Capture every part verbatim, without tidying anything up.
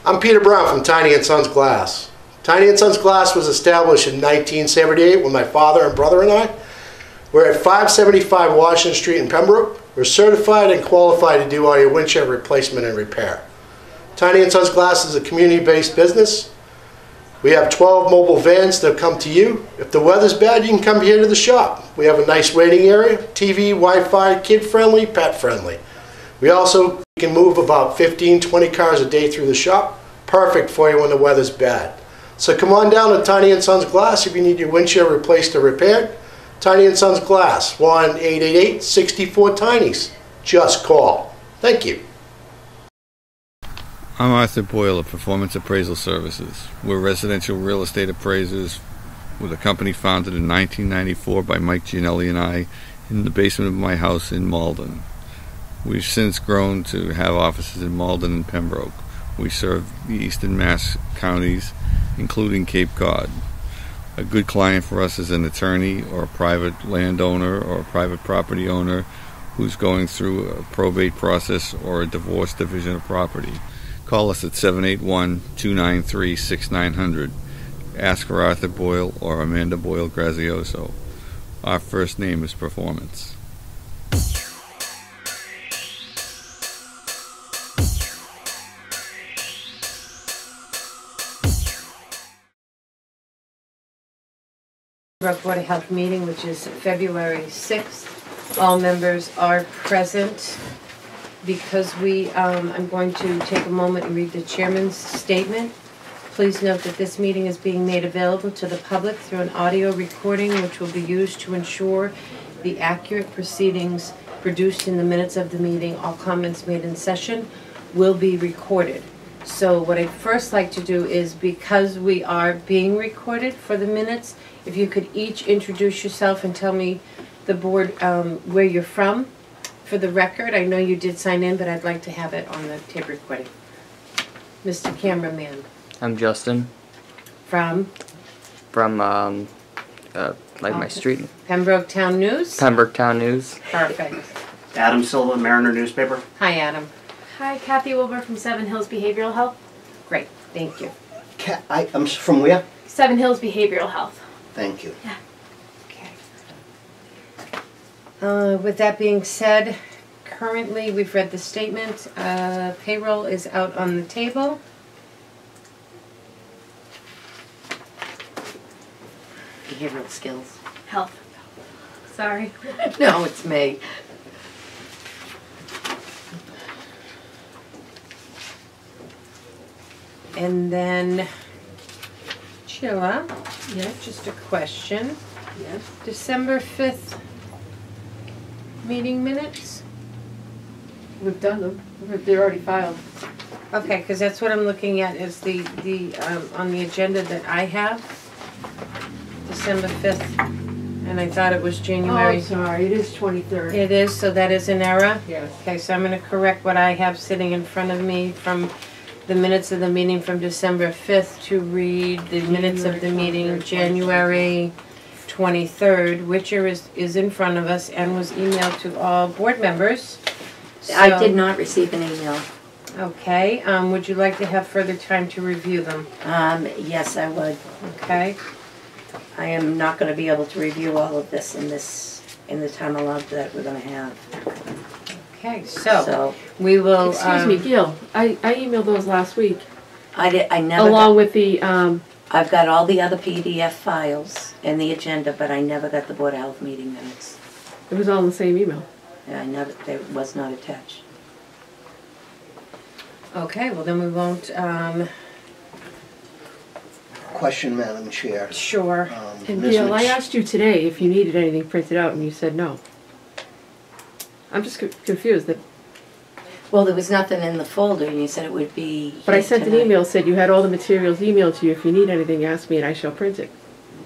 I'm Peter Brown from Tiny and Sons Glass. Tiny and Sons Glass was established in nineteen seventy-eight when my father and brother and I were at five seventy-five Washington Street in Pembroke. We're certified and qualified to do all your windshield replacement and repair. Tiny and Sons Glass is a community-based business. We have twelve mobile vans that come to you. If the weather's bad, you can come here to the shop. We have a nice waiting area, T V, Wi-Fi, kid-friendly, pet-friendly. We also can move about fifteen, twenty cars a day through the shop. Perfect for you when the weather's bad. So come on down to Tiny and Sons Glass if you need your windshield replaced or repaired. Tiny and Sons Glass, one eight eight eight, six four, TINIES. Just call. Thank you. I'm Arthur Boyle of Performance Appraisal Services. We're residential real estate appraisers with a company founded in nineteen ninety-four by Mike Gianelli and I in the basement of my house in Malden. We've since grown to have offices in Malden and Pembroke. We serve the eastern Mass counties, including Cape Cod. A good client for us is an attorney or a private landowner or a private property owner who's going through a probate process or a divorce division of property. Call us at seven eight one, two nine three, six nine zero zero. Ask for Arthur Boyle or Amanda Boyle Grazioso. Our first name is Performance. Board of Health meeting, which is February sixth. All members are present. Because we, um, I'm going to take a moment and read the chairman's statement. Please note that this meeting is being made available to the public through an audio recording which will be used to ensure the accurate proceedings produced in the minutes of the meeting. All comments made in session will be recorded. So what I'd first like to do is, because we are being recorded for the minutes, if you could each introduce yourself and tell me, the board, um, where you're from. For the record, I know you did sign in, but I'd like to have it on the tape recording. Mister Cameraman. I'm Justin. From? From, um, uh, like my street. Pembroke Town News? Pembroke Town News. Perfect. Adam Silva, Mariner Newspaper. Hi, Adam. Hi, Kathy Wilbur from Seven Hills Behavioral Health. Great, thank you. Ca I, I'm from where? Seven Hills Behavioral Health. Thank you. Yeah. Okay. Uh, with that being said, currently we've read the statement. Uh, payroll is out on the table. Behavioral skills. Health. Sorry. No, it's me. And then, Chilla, yeah, just a question. Yes. December fifth meeting minutes? We've done them. They're already filed. Okay, because that's what I'm looking at is the, the um, on the agenda that I have. December fifth. And I thought it was January. Oh, sorry. It is twenty-third. It is, so that is an error? Yes. Okay, so I'm going to correct what I have sitting in front of me from the minutes of the meeting from December fifth to read the minutes of the meeting January twenty-third, which is, is in front of us and was emailed to all board members. I So- did not receive an email. Okay, um, would you like to have further time to review them? Um, yes, I would. Okay, I am not going to be able to review all of this in this in the time allowed that we're going to have. okay, so, So we will, Excuse um, me, Gail. I, I emailed those last week. I did. I never. Along got, with the, um, I've got all the other P D F files and the agenda, but I never got the Board of Health meeting minutes. it was all in the same email. I never. It was not attached. okay, well then we won't, um, Question, Madam Chair. sure. Um, And Miz Gail, I Mc- asked you today if you needed anything printed out, and you said no. I'm just co confused. That, Well, there was nothing in the folder, and you said it would be. but I here sent an tonight. email, said you had all the materials emailed to you. If you need anything, ask me, and I shall print it.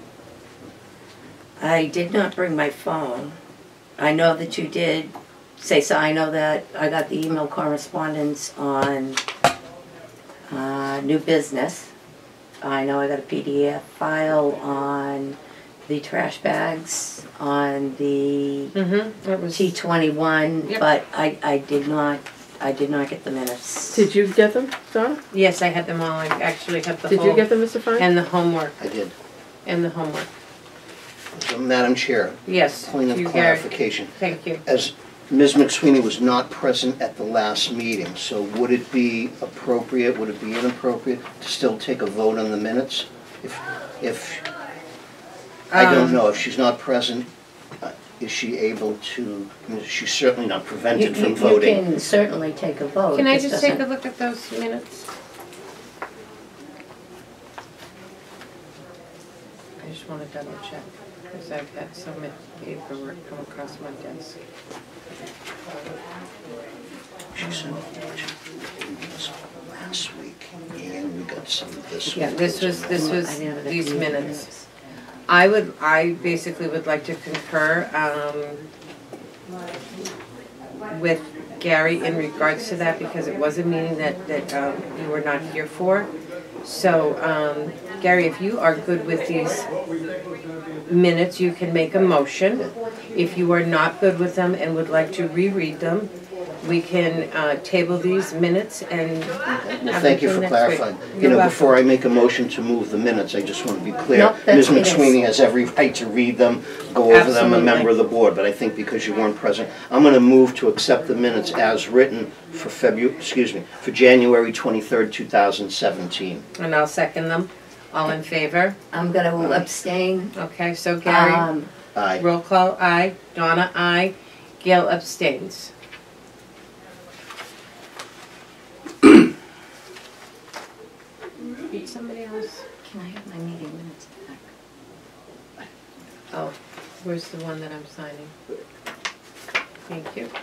I did not bring my phone. I know that you did say so. I know that I got the email correspondence on uh, new business. I know I got a P D F file on the trash bags, on the Mm-hmm, it was, T twenty-one, Yep. but I, I did not I did not get the minutes. Did you get them, Donna? Yes, I had them all, I actually have the Did whole. you get them, Mister Fine? And the homework, I did. and the homework. So, Madam Chair, Yes, point to of you, Gary. clarification. Thank you. As Miz McSweeney was not present at the last meeting, so would it be appropriate, would it be inappropriate to still take a vote on the minutes? If, if, I don't Um, know, if she's not present, uh, is she able to, I mean, she's certainly not You, prevented you, from you voting. can certainly take a vote. Can I This just take a doesn't- look at those minutes? I just want to double check, because I've had so much paperwork come across my desk. She sent this last week, and we got some this week. Yeah, this was, this was I never got these the minutes. I would, I basically would like to concur, um, with Gary in regards to that, because it was a meeting that, that, um, you were not here for. So, um, Gary, if you are good with these minutes, you can make a motion. If you are not good with them and would like to reread them, we can, uh, table these minutes and Well, have thank you them for next week. clarifying. You You're know, welcome. before I make a motion to move the minutes, I just want to be clear. Nope, Miz that's- it is. McSweeney has every right to read them, go over them, a Absolutely. member of the board, but I think because you weren't present, I'm going to move to accept the minutes as written for February, excuse me, for January twenty-third, two thousand seventeen. And I'll second them. All in favor? I'm gonna abstain. Okay, so Gary, Um, Aye. roll call, aye. Donna, aye. Gail abstains. Need somebody else? Can I have my meeting minutes back? Oh, where's the one that I'm signing? Thank you.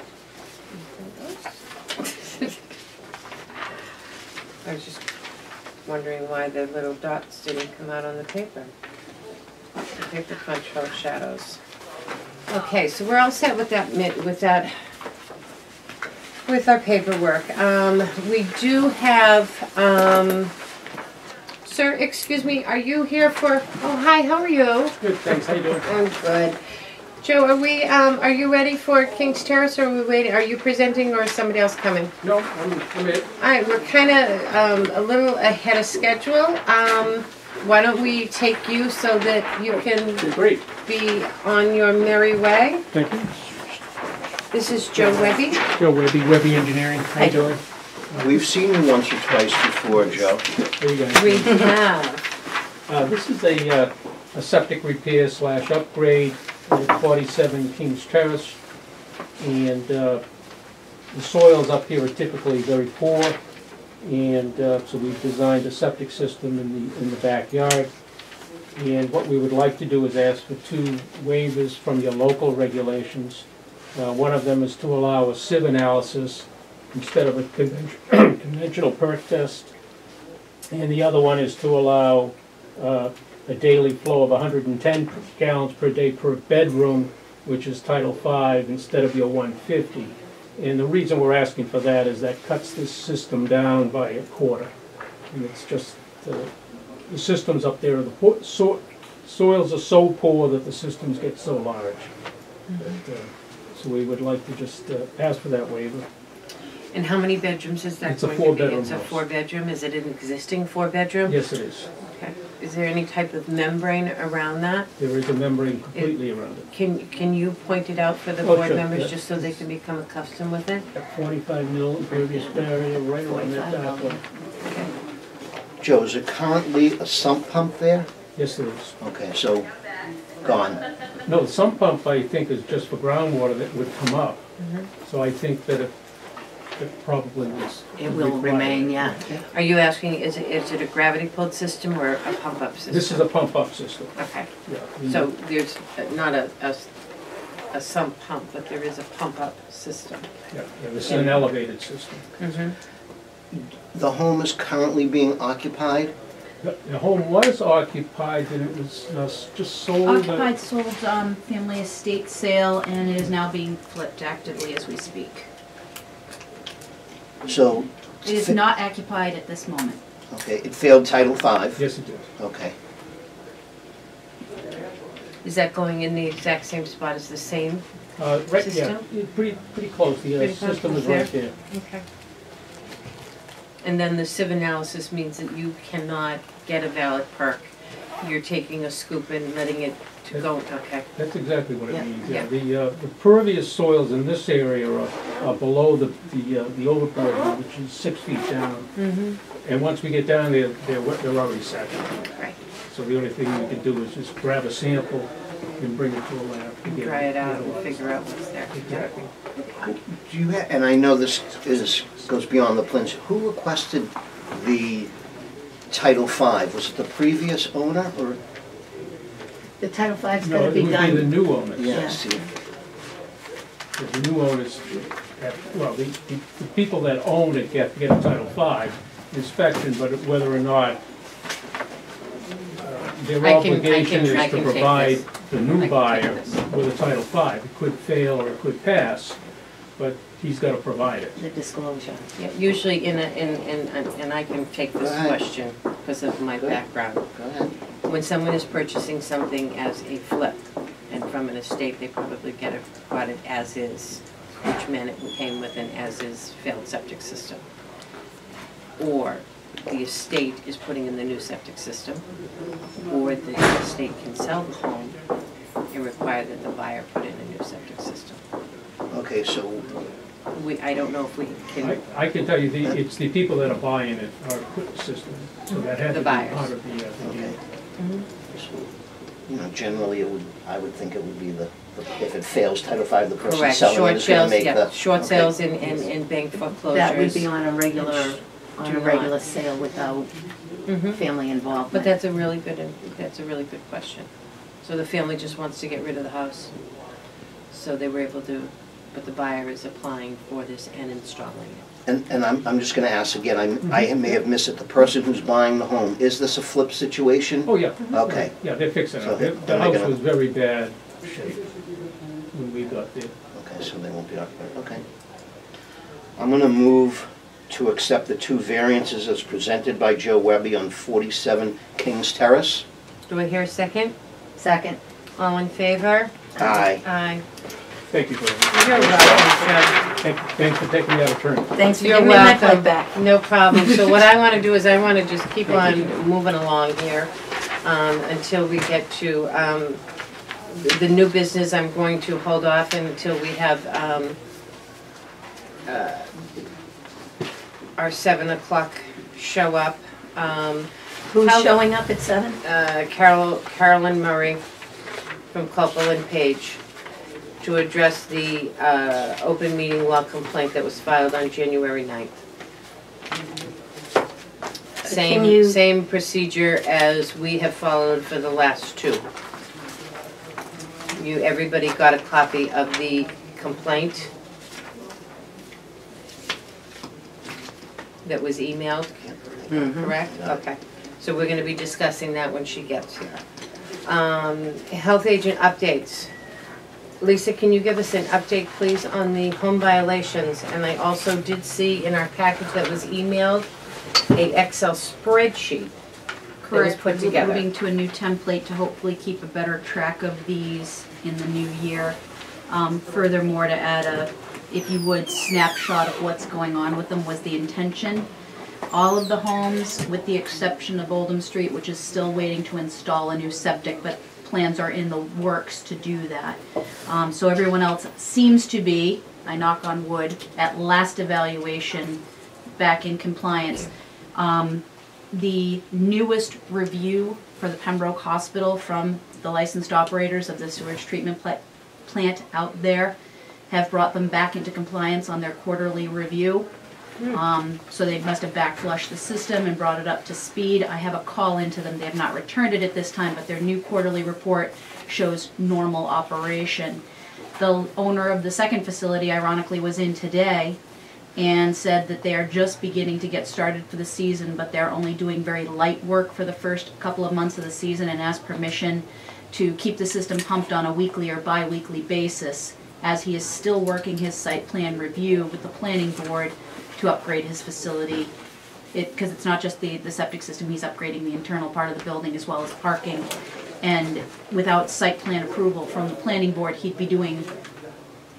I was just wondering why the little dots didn't come out on the paper. The paper control shadows. Okay, so we're all set with that, mi- with that, with our paperwork. Um, we do have, um, sir, excuse me, are you here for, oh, hi, how are you? Good, thanks. How you doing? I'm good. Joe, are we, um, are you ready for King's Terrace, or are we waiting, are you presenting, or is somebody else coming? No, I'm, I'm it. All right, we're kind of, um, a little ahead of schedule. Um, why don't we take you so that you can You're great. be on your merry way? Thank you. This is Joe Webby. Joe Webby, Webby Engineering. How you doing? We've seen you once or twice before, Joe. How you guys? We have, Uh, this is a, uh, a septic repair slash upgrade at forty-seven Kings Terrace. And, uh, the soils up here are typically very poor. And, uh, so we've designed a septic system in the, in the backyard. And what we would like to do is ask for two waivers from your local regulations. Uh, one of them is to allow a sieve analysis instead of a convention- conventional perk test. And the other one is to allow uh, a daily flow of one hundred ten gallons per day per bedroom, which is Title five, instead of your one hundred fifty. And the reason we're asking for that is that cuts this system down by a quarter. And it's just, uh, the systems up there, the po- so- soils are so poor that the systems get so large. That, uh, So we would like to just uh, ask for that waiver. and how many bedrooms is that It's a going to be? four-bedroom It's a house. four-bedroom, is it an existing four-bedroom? Yes, it is. Okay. Is there any type of membrane around that? There is a membrane completely around it. Can, can you point it out for the Oh, board sure, members, yeah. just so they can become accustomed with it? Got forty-five mil impervious barrier right around that top one. Okay. Joe, is there currently a sump pump there? Yes, it is. Okay, so, gone. No, the sump pump, I think, is just for groundwater that would come up. So I think that it, it probably was. It will required. remain, yeah. Are you asking, is it, is it a gravity pulled system or a pump-up system? This is a pump-up system, Okay, yeah. The- so there's not a, a, a sump pump, but there is a pump-up system. Yeah, yeah, this is an elevated system. Mm-hmm. The home is currently being occupied? The the home was occupied and it was uh, s- just sold. uh, Occupied, sold, um, family estate sale, and it is now being flipped actively as we speak. So, It is not occupied at this moment. okay, it failed Title five? Yes, it did. Okay. Is that going in the exact same spot as the same Uh, right, yeah, System? it- pretty, pretty close, the uh, Pretty system close is right there. there. Okay. And then the sieve analysis means that you cannot get a valid perk. You're taking a scoop and letting it to go, okay. That's exactly what Yeah, it means, yeah. yeah. The, uh, the pervious soils in this area are, are below the, the, uh, the overboard, which is six feet down. Mm-hmm. And once we get down there, they're, wet- they're already saturated. Right. So the only thing we can do is just grab a sample and bring it to a lab. to get Dry it out get and a- figure out what's there. Exactly. Do you have, and I know this is, goes beyond the plans, who requested the Title Five? Was it the previous owner or? The Title Five's No, gonna it be would be the done. new owners. Yeah, I Yeah. see. The new owners, have- well, the, the the people that own it get, get a Title Five inspection, but whether or not uh, their I can- I can- obligation I is can to take provide this. the I new can take buyer this. with a Title Five. It could fail or it could pass, but he's gotta provide it. The disclosure. Yeah, usually in a, in, in, and I can take this Go ahead. question because of my Good. background. Go ahead. When someone is purchasing something as a flip, and from an estate, they probably get it, got it as is, which meant it came with an as-is failed septic system. Or the estate is putting in the new septic system, or the estate can sell the home and require that the buyer put in a new septic system. Okay, so, We, I don't know if we I, can, I can tell you, the, it's the people that are buying it are put the system, so that had The to be buyers. part of the, uh, the deal. okay. So, you know, generally, it would, I would think it would be the, the- if it fails Title Five, the person correct, selling it short is gonna sales, make the. yeah, short okay. sales and, and, and bank foreclosures. That would be on a regular, on Do a not. regular sale without Mhm. family involvement. But that's a really good, that's a really good question. So the family just wants to get rid of the house. So they were able to, but the buyer is applying for this and installing it. And, and I'm, I'm just gonna ask again, I, I may have missed it, the person who's buying the home, is this a flip situation? Oh, yeah. Okay. Yeah, they're fixing So it. they- The- The they're house gonna- was very bad shape when we got there. Okay, so they won't be occupied, okay. I'm gonna move to accept the two variances as presented by Joe Webby on forty-seven Kings Terrace. Do I hear a second? Second. All in favor? Aye. Aye. Thank you very much. You're welcome, Thank- Thanks for taking me out of turn. Thanks for You're giving me my welcome. plate back. Joe. No problem. So what I want to do is I want to just keep on moving along here um, until we get to um, the the new business. I'm going to hold off until we have um, uh, our seven o'clock show up. Um, Who's How- showing up at seven? uh, Carol, Carolyn Murray from Copel and Page to address the uh, open meeting law complaint that was filed on January ninth. Can Same, you- same procedure as we have followed for the last two. You, everybody got a copy of the complaint that was emailed? Correct? Okay. So we're gonna be discussing that when she gets here. Um, health agent updates. Lisa, can you give us an update, please, on the home violations? And I also did see in our package that was emailed, a Excel spreadsheet that was Correct. put We're together. Moving to a new template to hopefully keep a better track of these in the new year. Um, furthermore, to add a, if you would, snapshot of what's going on with them was the intention. All of the homes, with the exception of Oldham Street, which is still waiting to install a new septic, but plans are in the works to do that. Um, so everyone else seems to be, I knock on wood, at last evaluation back in compliance. Um, the newest review for the Pembroke Hospital from the licensed operators of the sewage treatment pla- plant out there have brought them back into compliance on their quarterly review. Um, so they must have back flushed the system and brought it up to speed. I have a call into them. They have not returned it at this time, but their new quarterly report shows normal operation. The owner of the second facility, ironically, was in today and said that they are just beginning to get started for the season, but they're only doing very light work for the first couple of months of the season and asked permission to keep the system pumped on a weekly or bi-weekly basis, as he is still working his site plan review with the planning board to upgrade his facility. It, because it's not just the, the septic system, he's upgrading the internal part of the building as well as parking. And without site plan approval from the planning board, he'd be doing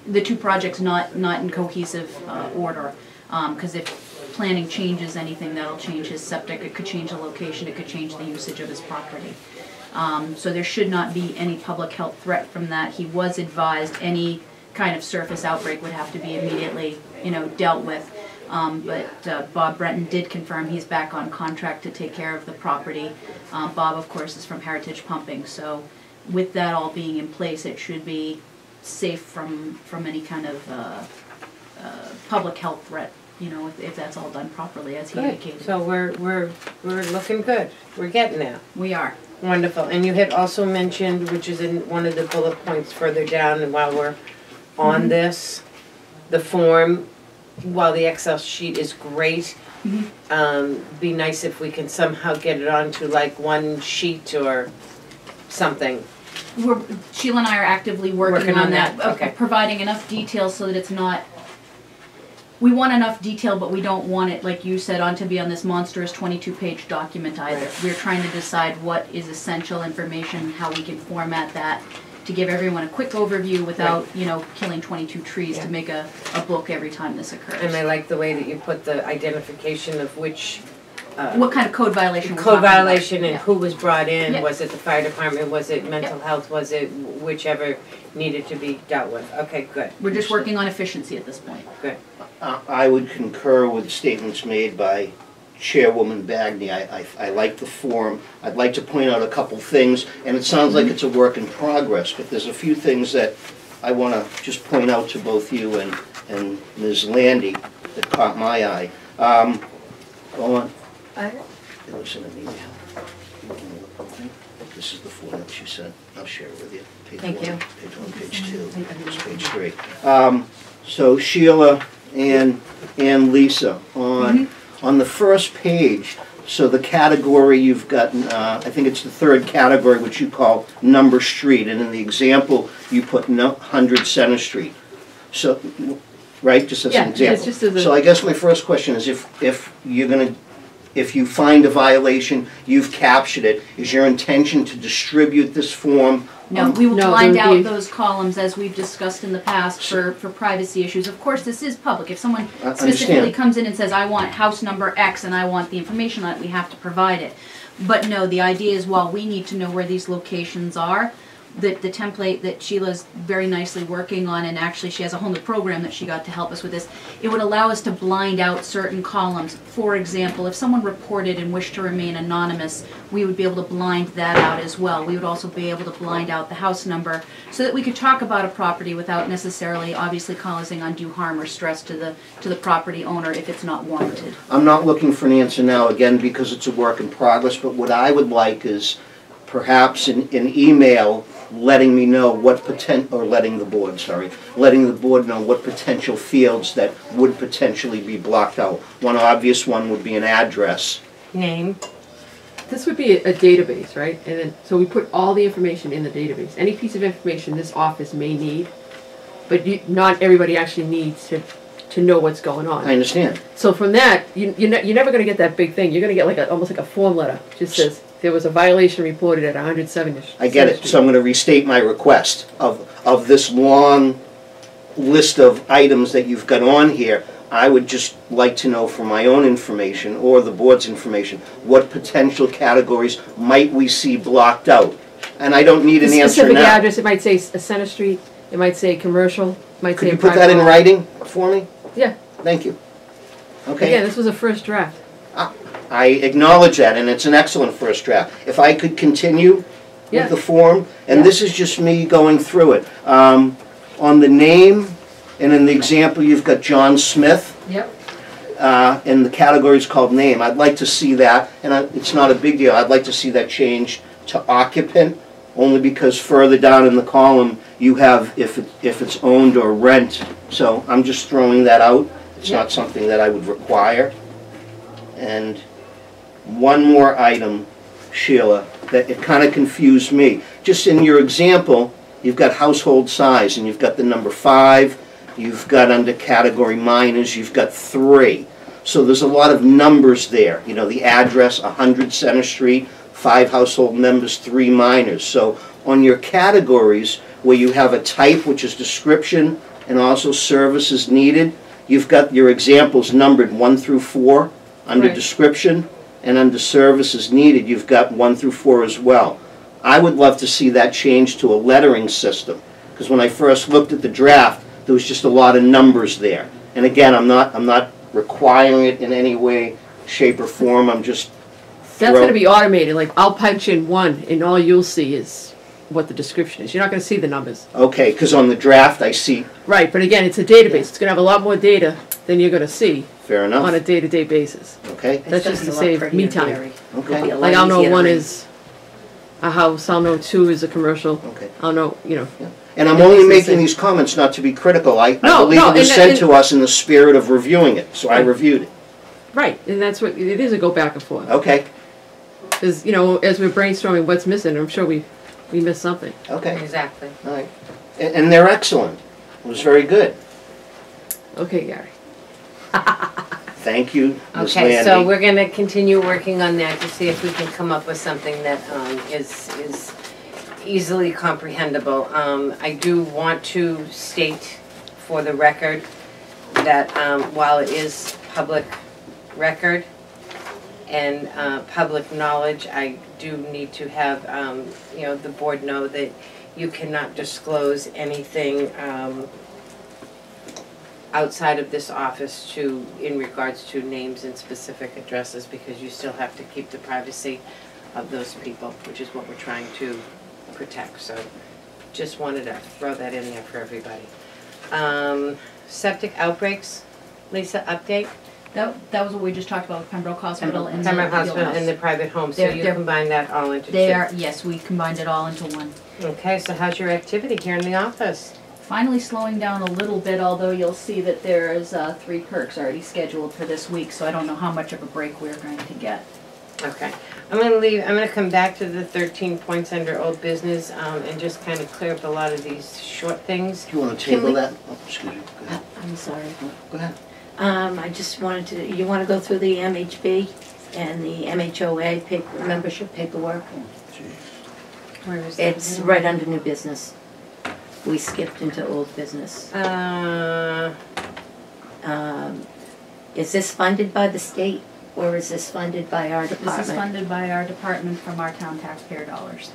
the two projects not, not in cohesive uh, order. Because if planning changes anything, that'll change his septic, it could change the location, it could change the usage of his property. Um, so there should not be any public health threat from that. He was advised any kind of surface outbreak would have to be immediately, you know, dealt with. Um, but uh, Bob Brenton did confirm he's back on contract to take care of the property. Um, Bob, of course, is from Heritage Pumping, so with that all being in place, it should be safe from from any kind of uh, uh, public health threat. You know, if, if that's all done properly, as he Good. indicated. So we're, we're, we're looking good. We're getting there. We are. Wonderful. And you had also mentioned, which is in one of the bullet points further down, and while we're on Mhm. this, the form, while the Excel sheet is great, Mhm. um, be nice if we can somehow get it onto like one sheet or something. We're, Sheila and I are actively working, Working on, on that, that, okay. uh, providing enough detail so that it's not, we want enough detail, but we don't want it, like you said, on to be on this monstrous twenty-two page document either. Right. We're trying to decide what is essential information, how we can format that, to give everyone a quick overview without, you know, killing twenty-two trees Yeah. to make a, a book every time this occurs. And I like the way that you put the identification of which, uh, What kind of code violation we're code talking about. violation and Yeah. who was brought in. Yeah. Was it the fire department? Was it mental Yeah. health? Was it whichever needed to be dealt with? Okay, good. We're just working on efficiency at this point. Good. Uh, I would concur with statements made by Chairwoman Bagni. I, I, I like the form. I'd like to point out a couple things, and it sounds like it's a work in progress, but there's a few things that I want to just point out to both you and, and Miz Landy that caught my eye. Um, go on. I, It was in an email. This is the form that you sent. I'll share it with you. Page Thank one, you. Page one, page two, this is page three. Um, so Sheila and, and Lisa, on, on the first page, so the category you've got, uh, I think it's the third category, which you call number street, and in the example, you put no, one hundred Center Street. So, right, just as Yeah, an yeah, example. it's just as a- So I guess my first question is if, if you're gonna, if you find a violation, you've captured it, is your intention to distribute this form? No, um, we will No, blind there would out be- those columns as we've discussed in the past for, for privacy issues. Of course, this is public. If someone I specifically understand. comes in and says, I want house number X and I want the information on it, we have to provide it. But no, the idea is while we need to know where these locations are, that the template that Sheila's very nicely working on, and actually she has a whole new program that she got to help us with this, it would allow us to blind out certain columns. For example, if someone reported and wished to remain anonymous, we would be able to blind that out as well. We would also be able to blind out the house number so that we could talk about a property without necessarily obviously causing undue harm or stress to the to the property owner if it's not warranted. I'm not looking for an answer now, again, because it's a work in progress, but what I would like is perhaps an, an email letting me know what potent, or letting the board, sorry, letting the board know what potential fields that would potentially be blocked out. One obvious one would be an address. name. This would be a, a database, right? And then, so we put all the information in the database. Any piece of information this office may need, but you, not everybody actually needs to, to know what's going on. I understand. So from that, you, you're, ne you're never going to get that big thing. You're going to get like a, almost like a form letter. It just says, there was a violation reported at one hundred seventy. I get it, so I'm going to restate my request of, of this long list of items that you've got on here. I would just like to know for my own information, or the board's information, what potential categories might we see blocked out? And I don't need an The answer specific now. address, it might say a Center Street, it might say commercial, it might Could say you a put private that in lot. writing for me? Yeah. Thank you. Okay. Again, this was a first draft. I acknowledge that, and it's an excellent first draft. If I could continue Yeah. with the form, and Yeah. this is just me going through it. Um, on the name, and in the example, you've got John Smith, Yep. uh, and the category is called name. I'd like to see that, and I, it's not a big deal. I'd like to see that changed to occupant, only because further down in the column, you have if, it, if it's owned or rent. So I'm just throwing that out. It's Yeah. not something that I would require. And one more item, Sheila, that it kind of confused me. Just in your example, you've got household size, and you've got the number five, you've got under category minors, you've got three. So there's a lot of numbers there. You know, the address, one hundred Center Street, five household members, three minors. So on your categories, where you have a type, which is description, and also services needed. You've got your examples numbered one through four under Right. description, and under services needed, you've got one through four as well. I would love to see that change to a lettering system, because when I first looked at the draft, there was just a lot of numbers there. And again, I'm not, I'm not requiring it in any way, shape, or form. I'm just That's throw- gonna be automated, like, I'll punch in one, and all you'll see is what the description is. You're not gonna see the numbers. Okay, because on the draft, I see, Right, but again, it's a database. It's gonna have a lot more data than you're gonna see fair on enough, a day-to-day basis. okay? It's That's gonna just be to a lot save prettier, me time. Gary. Okay. It'll be a lot Like, I'll know easier to one read. is a house, I'll know two is a commercial, Okay. I'll know, you know. And I'm It only makes making sense. these comments not to be critical. I, I No, believe no, it was and- sent and- to us in the spirit of reviewing it, so I Right. reviewed it. Right, and that's what, it is a go back and forth. Okay, Because, you know, as we're brainstorming what's missing, I'm sure we, we missed something. okay, Exactly. all right. And, and they're excellent. It was very good. Okay, Gary. Thank you, Miz Okay, so Landy. we're gonna continue working on that to see if we can come up with something that um, is, is easily comprehensible. Um, I do want to state for the record that um, while it is public record and uh, public knowledge, I do need to have, um, you know, the board know that you cannot disclose anything um, outside of this office to, in regards to names and specific addresses, because you still have to keep the privacy of those people, which is what we're trying to protect. So just wanted to throw that in there for everybody. Um, septic outbreaks, Lisa, update? That, that was what we just talked about with Pembroke Hospital and the Pembroke field Hospital and the private home, so They're- you they're- combine that all into two? They are, yes, we combined it all into one. Okay, so how's your activity here in the office? Finally slowing down a little bit, although you'll see that there is uh, three perks already scheduled for this week, so I don't know how much of a break we're going to get. Okay, I'm gonna leave, I'm gonna come back to the thirteen points under old business, um, and just kind of clear up a lot of these short things. Do you want to Can table we- that? Oh, excuse me, go ahead. I'm sorry. Go ahead. Um, I just wanted to, you want to go through the M H B and the M H O A paper, membership paperwork? Where is that? It's right under new business. We skipped into old business. Uh, Um, Is this funded by the state or is this funded by our This is department? funded by our department from our town taxpayer dollars.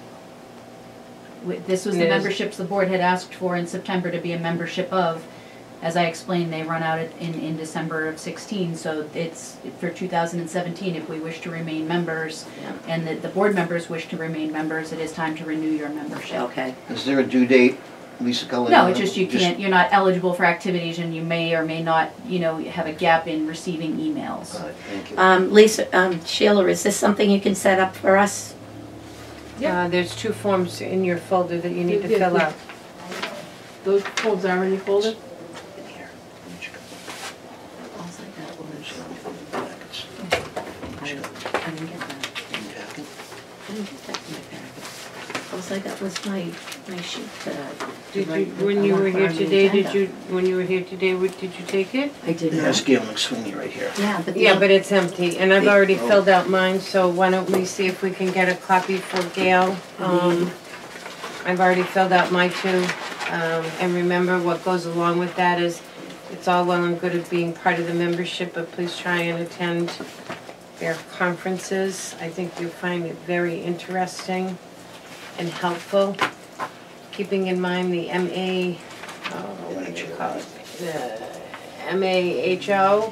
Wi- This was And the it is- memberships the board had asked for in September to be a membership of. As I explained, they run out at- in, in December of sixteen, so it's for two thousand seventeen, if we wish to remain members, Yeah. and the, the board members wish to remain members, it is time to renew your membership. Okay. Is there a due date, Lisa Cullen? No, it's just you can't, you're not eligible for activities and you may or may not, you know, have a gap in receiving emails. All right, thank you. Um, Lisa, um, Sheila, is this something you can set up for us? uh, there's two forms in your folder that you need to Yeah, fill yeah. out. Those folds are in your folder? Here, let me check. All I got was- Packets. I I didn't get that. One packet. I didn't get that in my packet. All I got was my, my sheet that I. Did you, write- when I you want were for here on the today, did agenda. you, when you were here today, what- did you take it? I did That's not. Gail McSweeney right here. Yeah, but. the Yeah, oth- but it's empty, and I've The- already oh. filled out mine, so why don't we see if we can get a copy for Gail? Um, I've already filled out my two, um, and remember what goes along with that is, it's all well and good of being part of the membership, but please try and attend their conferences. I think you'll find it very interesting and helpful, keeping in mind the M A, oh, what do you call it? The M A H O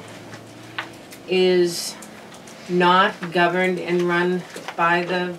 is not governed and run by the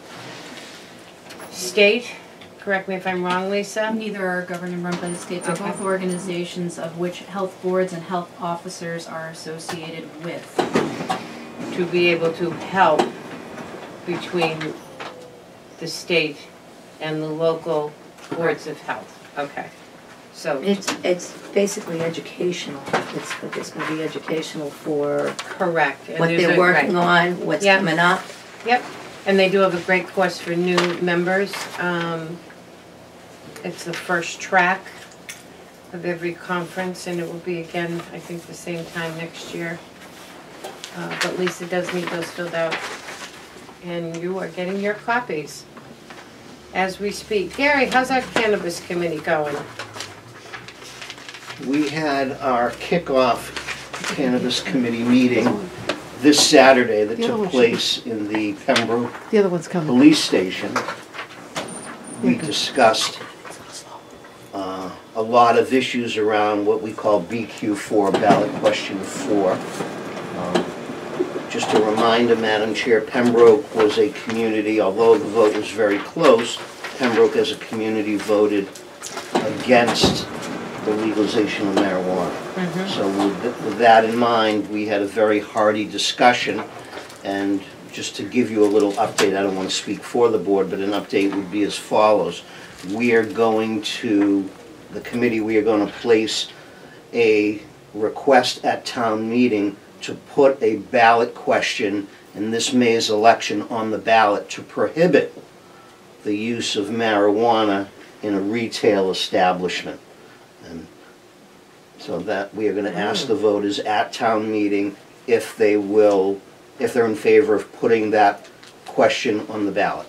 state. Correct me if I'm wrong, Lisa? Neither are governed and run by the state. They're Okay. both organizations of which health boards and health officers are associated with. To be able to help between the state and the local boards of health. Okay, so, It's, it's basically educational. It's, it's gonna be educational for correct. And what there's they're a- working right. on, what's Yeah. coming up. Yep, and they do have a great course for new members. Um, It's the first track of every conference, and it will be again, I think, the same time next year. Uh, But Lisa does need those filled out, and you are getting your copies as we speak. Gary, how's our cannabis committee going? We had our kickoff Cannabis Committee meeting this Saturday that The other took one should place in the Pembroke The other one's coming. police station. We Okay. discussed uh, a lot of issues around what we call B Q four, ballot question four. Um, Just a reminder, Madam Chair, Pembroke was a community, although the vote was very close, Pembroke as a community voted against the legalization of marijuana. So with, th- with that in mind, we had a very hearty discussion, and just to give you a little update, I don't want to speak for the board, but an update would be as follows. We are going to, the committee, we are going to place a request at town meeting to put a ballot question in this May's election on the ballot to prohibit the use of marijuana in a retail establishment. And so that we are going to ask the voters at town meeting if they will, if they're in favor of putting that question on the ballot.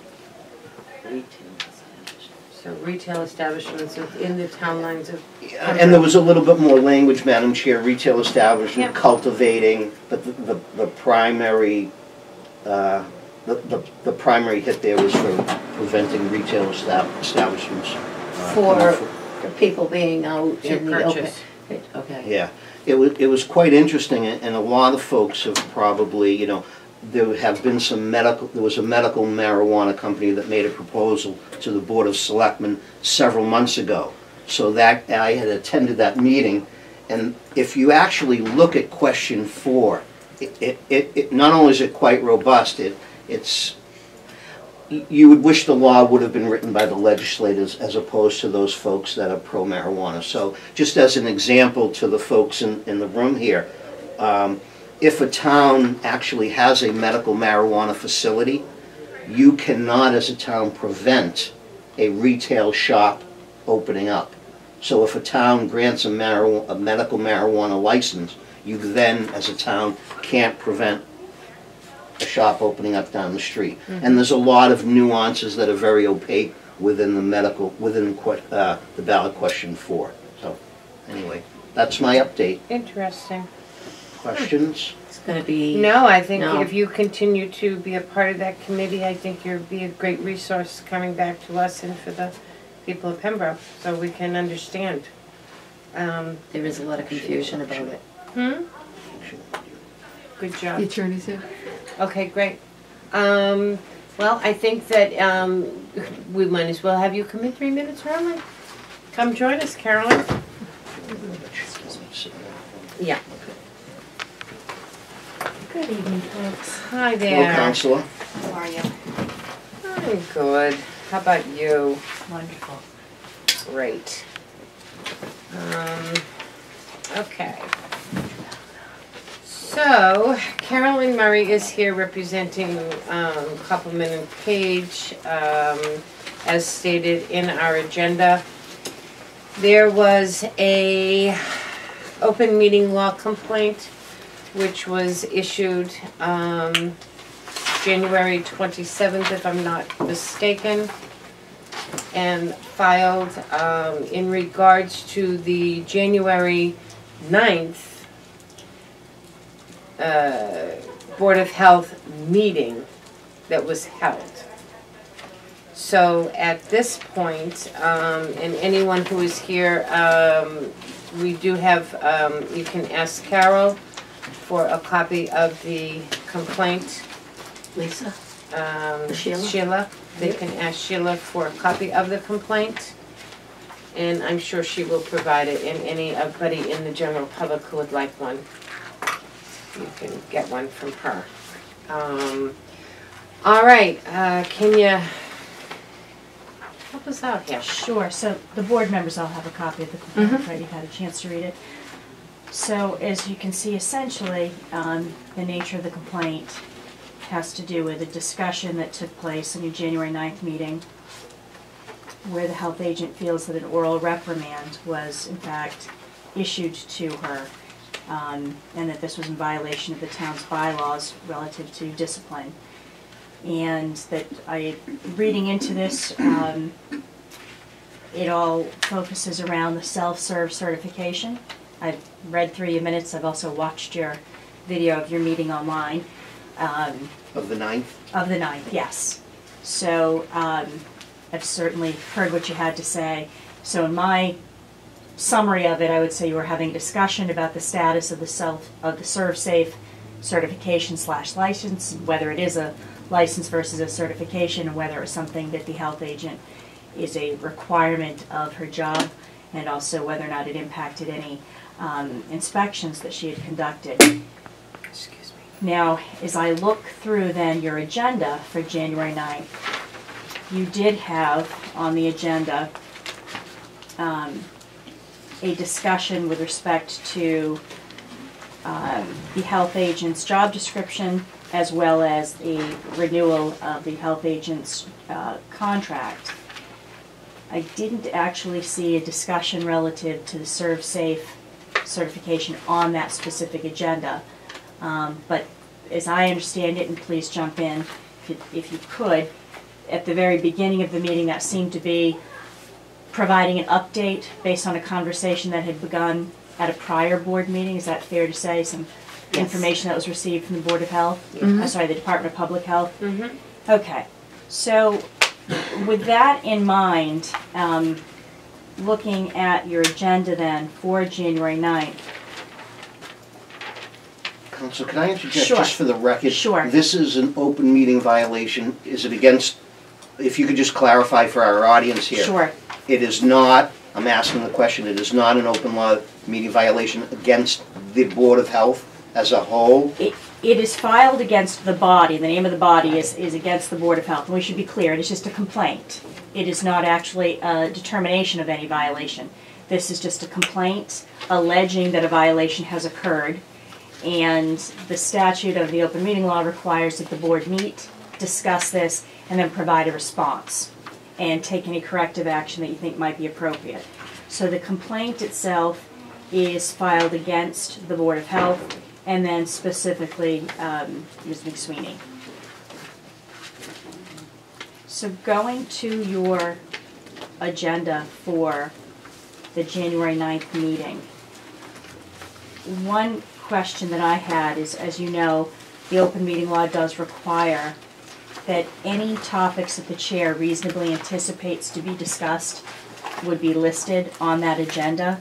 So retail establishments within the town lines of. And there was a little bit more language, Madam Chair, retail establishment, Yeah. cultivating, but the, the, the primary, uh, the, the, the primary hit there was for preventing retail estab- establishments. uh, For, from- for people being out To in the open. purchase. Okay. Yeah, it was, it was quite interesting, and and a lot of folks have probably, you know, there have been some medical, there was a medical marijuana company that made a proposal to the Board of Selectmen several months ago. So that, I had attended that meeting, and if you actually look at question four, it, it, it, it not only is it quite robust, it, it's, you would wish the law would have been written by the legislators as opposed to those folks that are pro-marijuana. So just as an example to the folks in, in the room here, um, if a town actually has a medical marijuana facility, you cannot as a town prevent a retail shop opening up. So if a town grants a, marijuana, a medical marijuana license, you then as a town can't prevent a shop opening up down the street. Mm-hmm. And there's a lot of nuances that are very opaque within the medical, within uh, the ballot question four. So anyway, that's my update. Interesting. Questions? It's gonna be. No, I think No. if you continue to be a part of that committee, I think you'll be a great resource coming back to us and for the people of Pembroke, so we can understand. Um, There is a lot of confusion about it. hmm? Good The job. attorney's here. Okay, great. Um, well, I think that, um, we might as well have you come in three minutes early. Come join us, Carolyn. Yeah. Good evening, folks. Hi Hello, there. Counselor. How are you? I'm good. How about you? Wonderful. Great. Um, okay. So, Carolyn Murray is here representing um, Koppelman and Page, um, as stated in our agenda. There was a open meeting law complaint which was issued um, January twenty-seventh, if I'm not mistaken, and filed um, in regards to the January ninth uh, Board of Health meeting that was held. So at this point, um, and anyone who is here, um, we do have, um, you can ask Carol for a copy of the complaint. Lisa? Um, Sheila? Sheila, they Yep. can ask Sheila for a copy of the complaint. And I'm sure she will provide it, and anybody in the general public who would like one, you can get one from her. Um, all right, uh, can you help us out here? Sure. So the board members all have a copy of the complaint, right? You've had a chance to read it. So as you can see, essentially, um, the nature of the complaint has to do with a discussion that took place in your January ninth meeting where the health agent feels that an oral reprimand was in fact issued to her, um, and that this was in violation of the town's bylaws relative to discipline. And that I, reading into this, um, it all focuses around the self-serve certification. I've read through your minutes, I've also watched your video of your meeting online. Um, Of the ninth? Of the ninth, yes. So um, I've certainly heard what you had to say. So in my summary of it, I would say you were having a discussion about the status of the self of the ServSafe certification slash license, whether it is a license versus a certification, and whether it's something that the health agent is a requirement of her job, and also whether or not it impacted any um, inspections that she had conducted. Excuse me. Now, as I look through then your agenda for January ninth, you did have on the agenda um, a discussion with respect to um, the health agent's job description, as well as a renewal of the health agent's uh, contract. I didn't actually see a discussion relative to the ServSafe certification on that specific agenda. Um, but as I understand it, and please jump in if you, if you could, at the very beginning of the meeting that seemed to be providing an update based on a conversation that had begun at a prior board meeting. Is that fair to say? Some Yes. information that was received from the Board of Health? Mm-hmm. I'm sorry, the Department of Public Health? Mm-hmm. Okay. So with that in mind, um, looking at your agenda then for January ninth. Counsel, can I interject Sure. just for the record? Sure. This is an open meeting violation. Is it against, if you could just clarify for our audience here. Sure. It is not, I'm asking the question, it is not an open law meeting violation against the Board of Health as a whole? It, it is filed against the body. The name of the body is, is against the Board of Health. And we should be clear, it is just a complaint. It is not actually a determination of any violation. This is just a complaint alleging that a violation has occurred. And the statute of the open meeting law requires that the board meet, discuss this, and then provide a response and take any corrective action that you think might be appropriate. So the complaint itself is filed against the Board of Health, and then specifically um, Miz McSweeney. So going to your agenda for the January ninth meeting, one question that I had is, as you know, the open meeting law does require that any topics that the chair reasonably anticipates to be discussed would be listed on that agenda.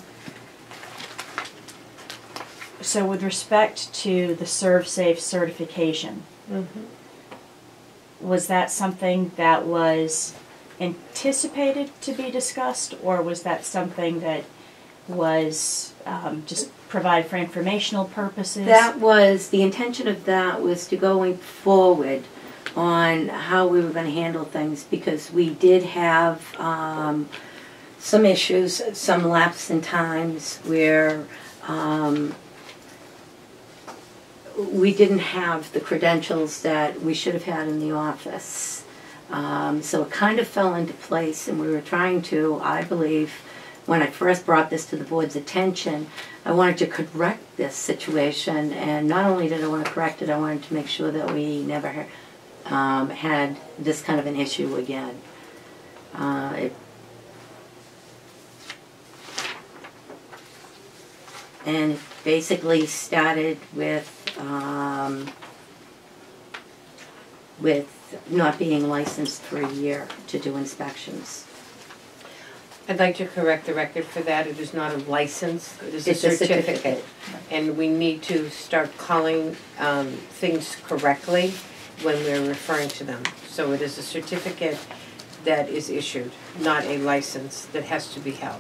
So with respect to the ServSafe certification, Mm-hmm. was that something that was anticipated to be discussed, or was that something that was um, just provided for informational purposes? That was, the intention of that was to going forward on how we were going to handle things, because we did have um, some issues, some lapse in times where um, we didn't have the credentials that we should have had in the office. Um, so it kind of fell into place, and we were trying to, I believe, when I first brought this to the board's attention, I wanted to correct this situation, and not only did I want to correct it, I wanted to make sure that we never um, had this kind of an issue again. Uh, it, and it basically started with um, with not being licensed for a year to do inspections. I'd like to correct the record for that. It is not a license, it is a It's a certificate. certificate. And we need to start calling um, things correctly when we're referring to them. So it is a certificate that is issued, not a license that has to be held.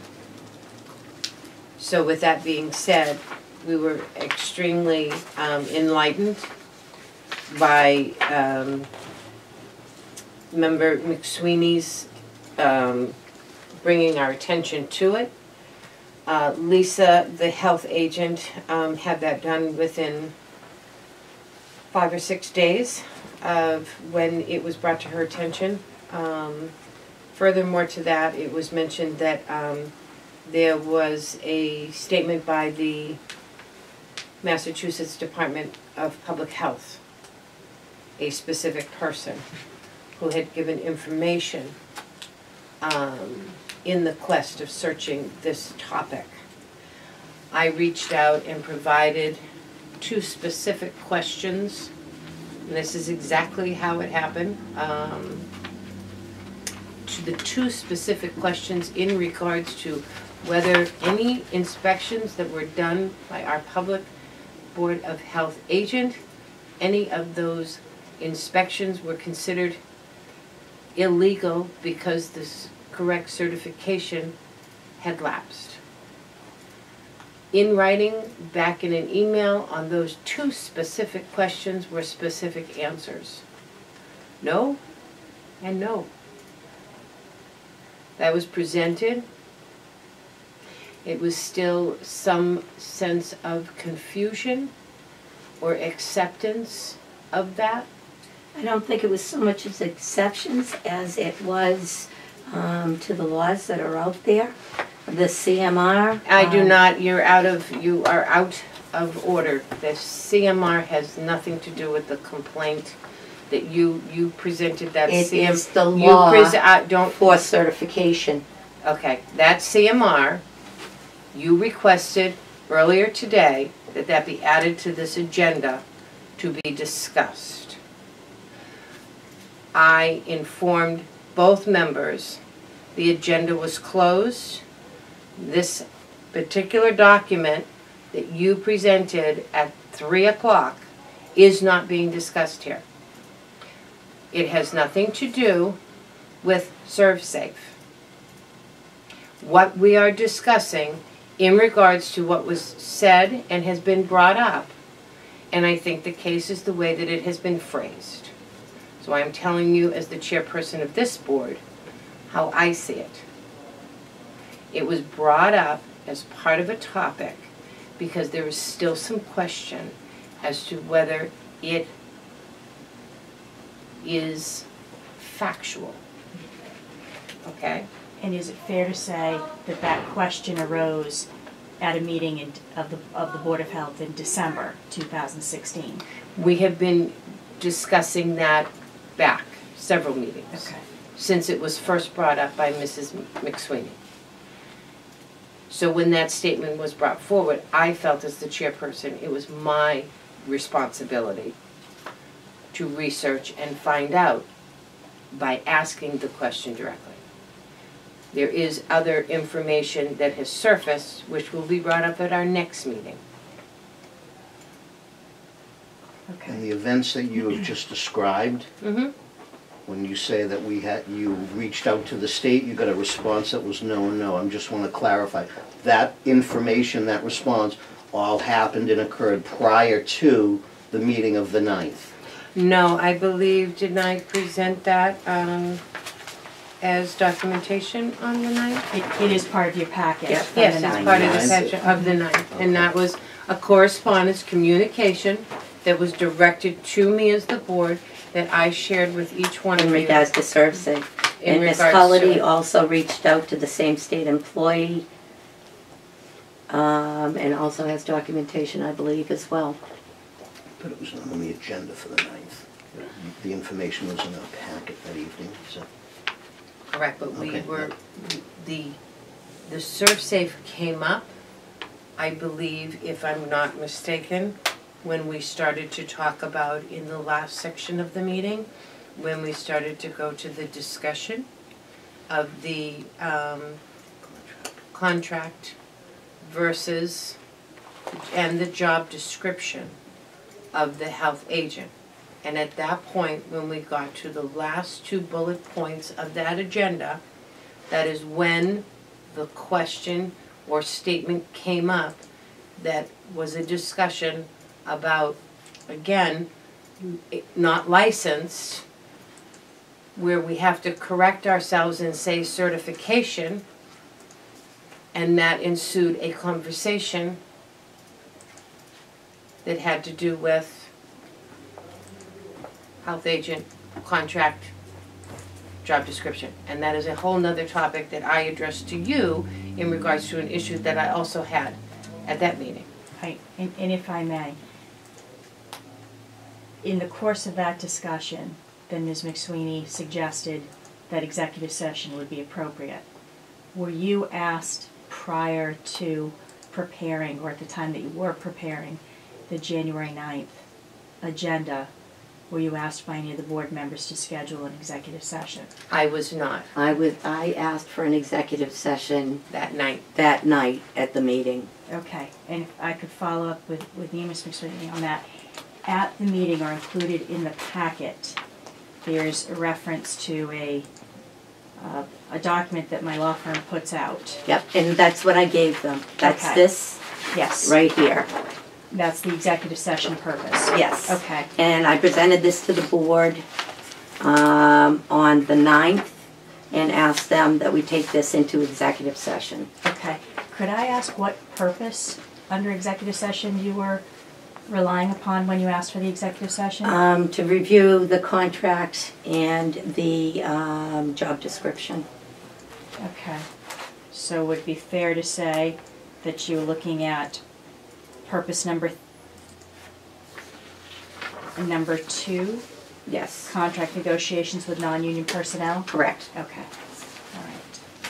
So with that being said, we were extremely um, enlightened by um, Member McSweeney's um, bringing our attention to it. Uh, Lisa, the health agent, um, had that done within five or six days of when it was brought to her attention. Um, furthermore to that, it was mentioned that um, there was a statement by the Massachusetts Department of Public Health, a specific person who had given information um, in the quest of searching this topic. I reached out and provided two specific questions, and this is exactly how it happened. Um, to the two specific questions in regards to whether any inspections that were done by our public Board of Health agent, any of those inspections were considered illegal because this correct certification had lapsed. In writing, back in an email on those two specific questions were specific answers. No and no. That was presented. It was still some sense of confusion or acceptance of that. I don't think it was so much as exceptions as it was um, to the laws that are out there. The C M R. I do um, not, you're out of, you are out of order. The C M R has nothing to do with the complaint that you, you presented that It C M R. is the you law prese- uh, don't, for certification. okay, that C M R, you requested earlier today that that be added to this agenda to be discussed. I informed both members the agenda was closed. This particular document that you presented at three o'clock is not being discussed here. It has nothing to do with ServSafe. What we are discussing in regards to what was said and has been brought up, and I think the case is the way that it has been phrased. So I'm telling you as the chairperson of this board how I see it. It was brought up as part of a topic because there is still some question as to whether it is factual. Okay? And is it fair to say that that question arose at a meeting in, of the of the Board of Health in December two thousand sixteen? We have been discussing that back several meetings. Okay. Since it was first brought up by Missus McSweeney. So when that statement was brought forward, I felt as the chairperson, it was my responsibility to research and find out by asking the question directly. There is other information that has surfaced, which will be brought up at our next meeting. Okay. And the events that you have just described, Mm-hmm. when you say that we had, you reached out to the state, you got a response that was no, no, I just want to clarify. That information, that response, all happened and occurred prior to the meeting of the ninth. No, I believe, didn't I present that um, as documentation on the ninth? It, it is part of your packet. Yeah. from Yes, the it's ninth. part of the Ninth. section of the ninth, and that was a correspondence communication that was directed to me as the board that I shared with each one of In you. regards to ServSafe. In And Miz regards Cullity to- also reached out to the same state employee, um, and also has documentation, I believe, as well. But it was not on the agenda for the ninth. The information was in our packet that evening, so. Correct, but we Okay. were, the, the ServSafe came up, I believe, if I'm not mistaken, when we started to talk about in the last section of the meeting, when we started to go to the discussion of the um, contract versus, and the job description of the health agent. And at that point, when we got to the last two bullet points of that agenda, that is when the question or statement came up that was a discussion about, again, not licensed, where we have to correct ourselves and say certification, and that ensued a conversation that had to do with health agent, contract, job description. And that is a whole nother topic that I addressed to you in regards to an issue that I also had at that meeting. Right, and, and if I may, in the course of that discussion, then Miz McSweeney suggested that executive session would be appropriate. were you asked prior to preparing, or at the time that you were preparing, the January ninth agenda, were you asked by any of the board members to schedule an executive session? I was not I would, I asked for an executive session that night. that night at the meeting. Okay, and if I could follow up with, with you, Miz McSweeney, on that. At the meeting, or included in the packet, there's a reference to a, uh, a document that my law firm puts out. Yep, and that's what I gave them. That's Okay. this Yes. right here. That's the executive session purpose. Yes. Okay. And I presented this to the board um, on the ninth and asked them that we take this into executive session. Okay. Could I ask what purpose under executive session you were relying upon when you asked for the executive session? Um, to review the contract and the um, job description. Okay. So would it be fair to say that you're looking at purpose number th- number two, Yes, contract negotiations with non-union personnel? correct. Okay. All right.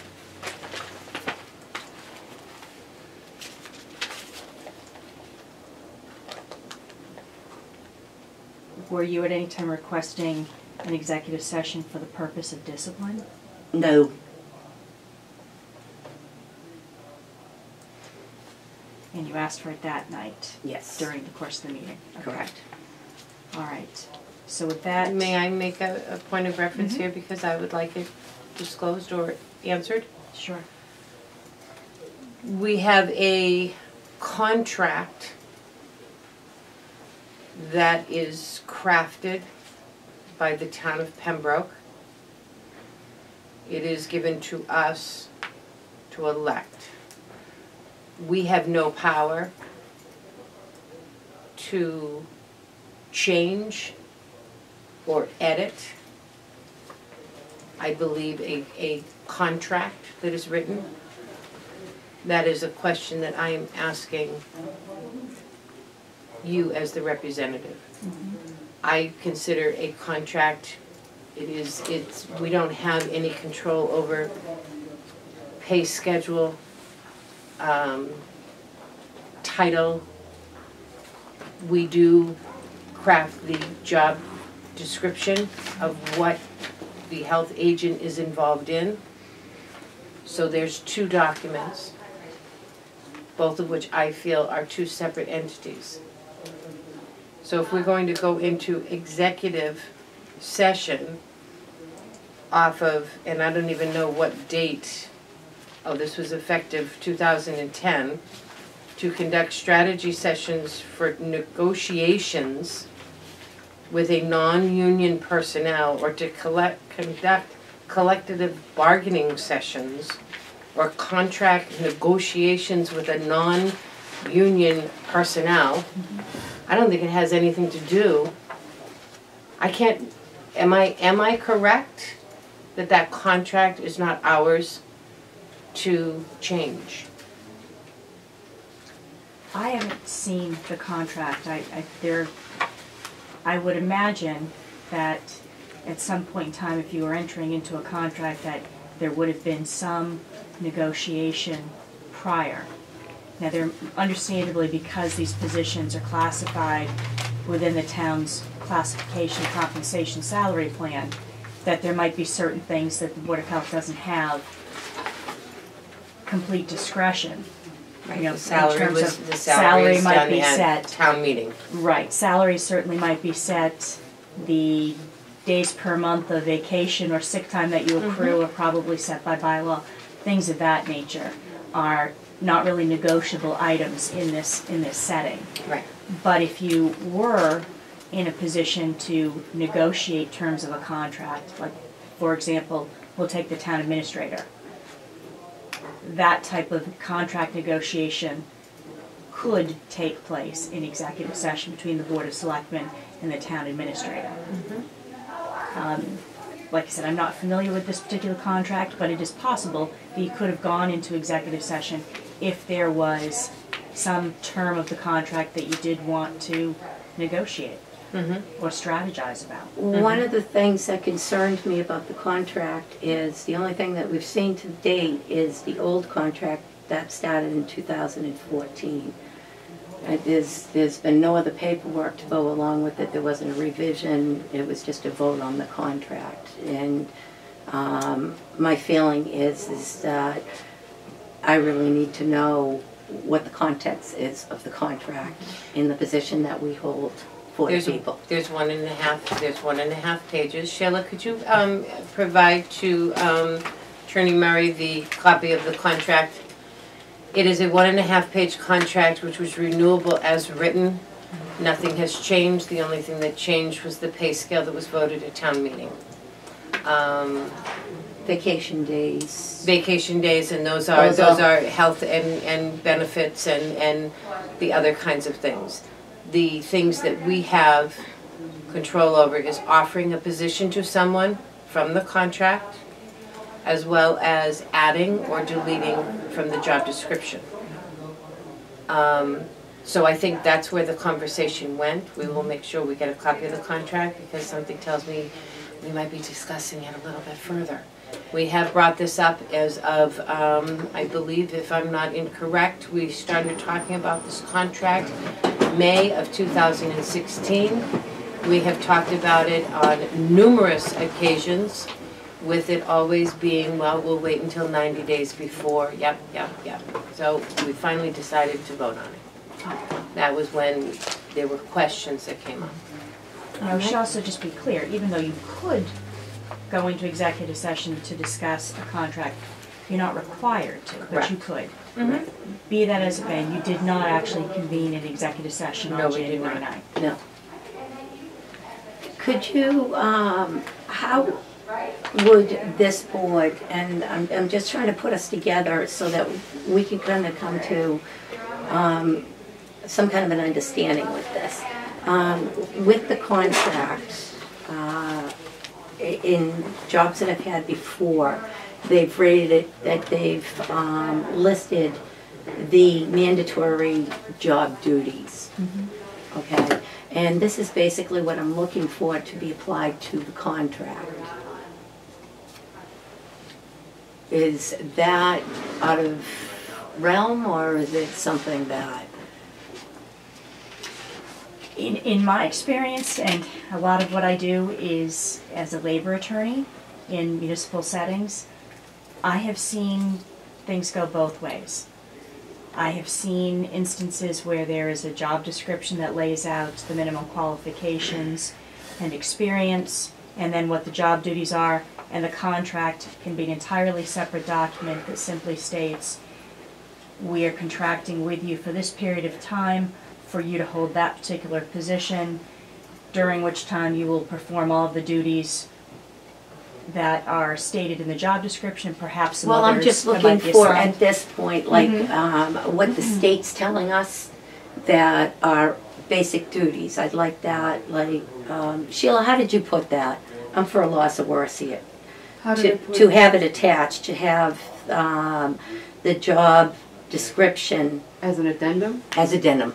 Were you at any time requesting an executive session for the purpose of discipline? No, And you asked for it that night yes, during the course of the meeting? Okay. correct. All right. So with that... May I make a, a point of reference Mhm. here, because I would like it disclosed or answered? Sure. We have a contract that is crafted by the town of Pembroke. It is given to us to elect. We have no power to change or edit, I believe, a, a contract that is written. That is a question that I am asking you as the representative. I consider a contract, it is, it's, we don't have any control over pay schedule, um, title. We do craft the job description of what the health agent is involved in. So there's two documents, both of which I feel are two separate entities. So if we're going to go into executive session off of, and I don't even know what date, oh, this was effective two thousand ten, to conduct strategy sessions for negotiations with a non-union personnel, or to collect, conduct collective bargaining sessions or contract negotiations with a non-union personnel. I don't think it has anything to do. I can't, am I, am I correct that that contract is not ours to change? I haven't seen the contract. I, I, there, I would imagine that at some point in time, if you were entering into a contract, that there would have been some negotiation prior. Now, there, understandably, because these positions are classified within the town's classification compensation salary plan, that there might be certain things that the Board of Health doesn't have complete discretion. Right, You know, the salary in terms was, of the salary salary is might done be at set. town meeting. Right, salary certainly might be set. The days per month of vacation or sick time that you accrue are probably set by bylaw. Things of that nature are not really negotiable items in this, in this setting. Right. But if you were in a position to negotiate terms of a contract, like, for example, we'll take the town administrator. That type of contract negotiation could take place in executive session between the Board of Selectmen and the town administrator. Um, like I said, I'm not familiar with this particular contract, but it is possible that you could have gone into executive session if there was some term of the contract that you did want to negotiate. or strategize about. One of the things that concerned me about the contract is, the only thing that we've seen to date is the old contract that started in two thousand fourteen. Uh, There's, there's been no other paperwork to go along with it. There wasn't a revision. It was just a vote on the contract. And um, my feeling is, is that I really need to know what the context is of the contract in the position that we hold for the There's, people. there's one and a half, there's one and a half pages. Sheila, could you um, provide to um, Attorney Murray the copy of the contract? It is a one and a half page contract which was renewable as written. Nothing has changed. The only thing that changed was the pay scale that was voted at town meeting. Um, Vacation days. vacation days, and those are, Those those are- are health and, and benefits and, and the other kinds of things. The things that we have control over is offering a position to someone from the contract, as well as adding or deleting from the job description. Um, so I think that's where the conversation went. We will make sure we get a copy of the contract, because something tells me we might be discussing it a little bit further. We have brought this up as of, um, I believe, if I'm not incorrect, we started talking about this contract May of two thousand sixteen. We have talked about it on numerous occasions, with it always being, well, we'll wait until ninety days before, yep, yep, yep. So we finally decided to vote on it. That was when there were questions that came up. Now, we should also just be clear, even though you could go into executive session to discuss a contract, you're not required to, but you could. Mhm. Be that as it may, you did not actually convene an executive session No, on we did January not. ninth. No. Could you, um, how would this board, and I'm, I'm just trying to put us together so that we can kind of come to um, some kind of an understanding with this. Um, with the contract, uh, i- in jobs that I've had before, they've rated it that they've um, listed the mandatory job duties. Okay, and this is basically what I'm looking for to be applied to the contract. Is that out of realm, or is it something that? In, in my experience, and a lot of what I do is as a labor attorney in municipal settings, I have seen things go both ways. I have seen instances where there is a job description that lays out the minimum qualifications and experience, and then what the job duties are, and the contract can be an entirely separate document that simply states, we are contracting with you for this period of time for you to hold that particular position, during which time you will perform all of the duties that are stated in the job description, perhaps some Well, others I'm just that looking might be for, assigned. at this point, like, Mhm. um, what the state's telling us that are basic duties. I'd like that, like, um, Sheila, how did you put that? I'm for a loss of words here. How did To, I put to it? have it attached, to have, um, the job description As an addendum? as addendum.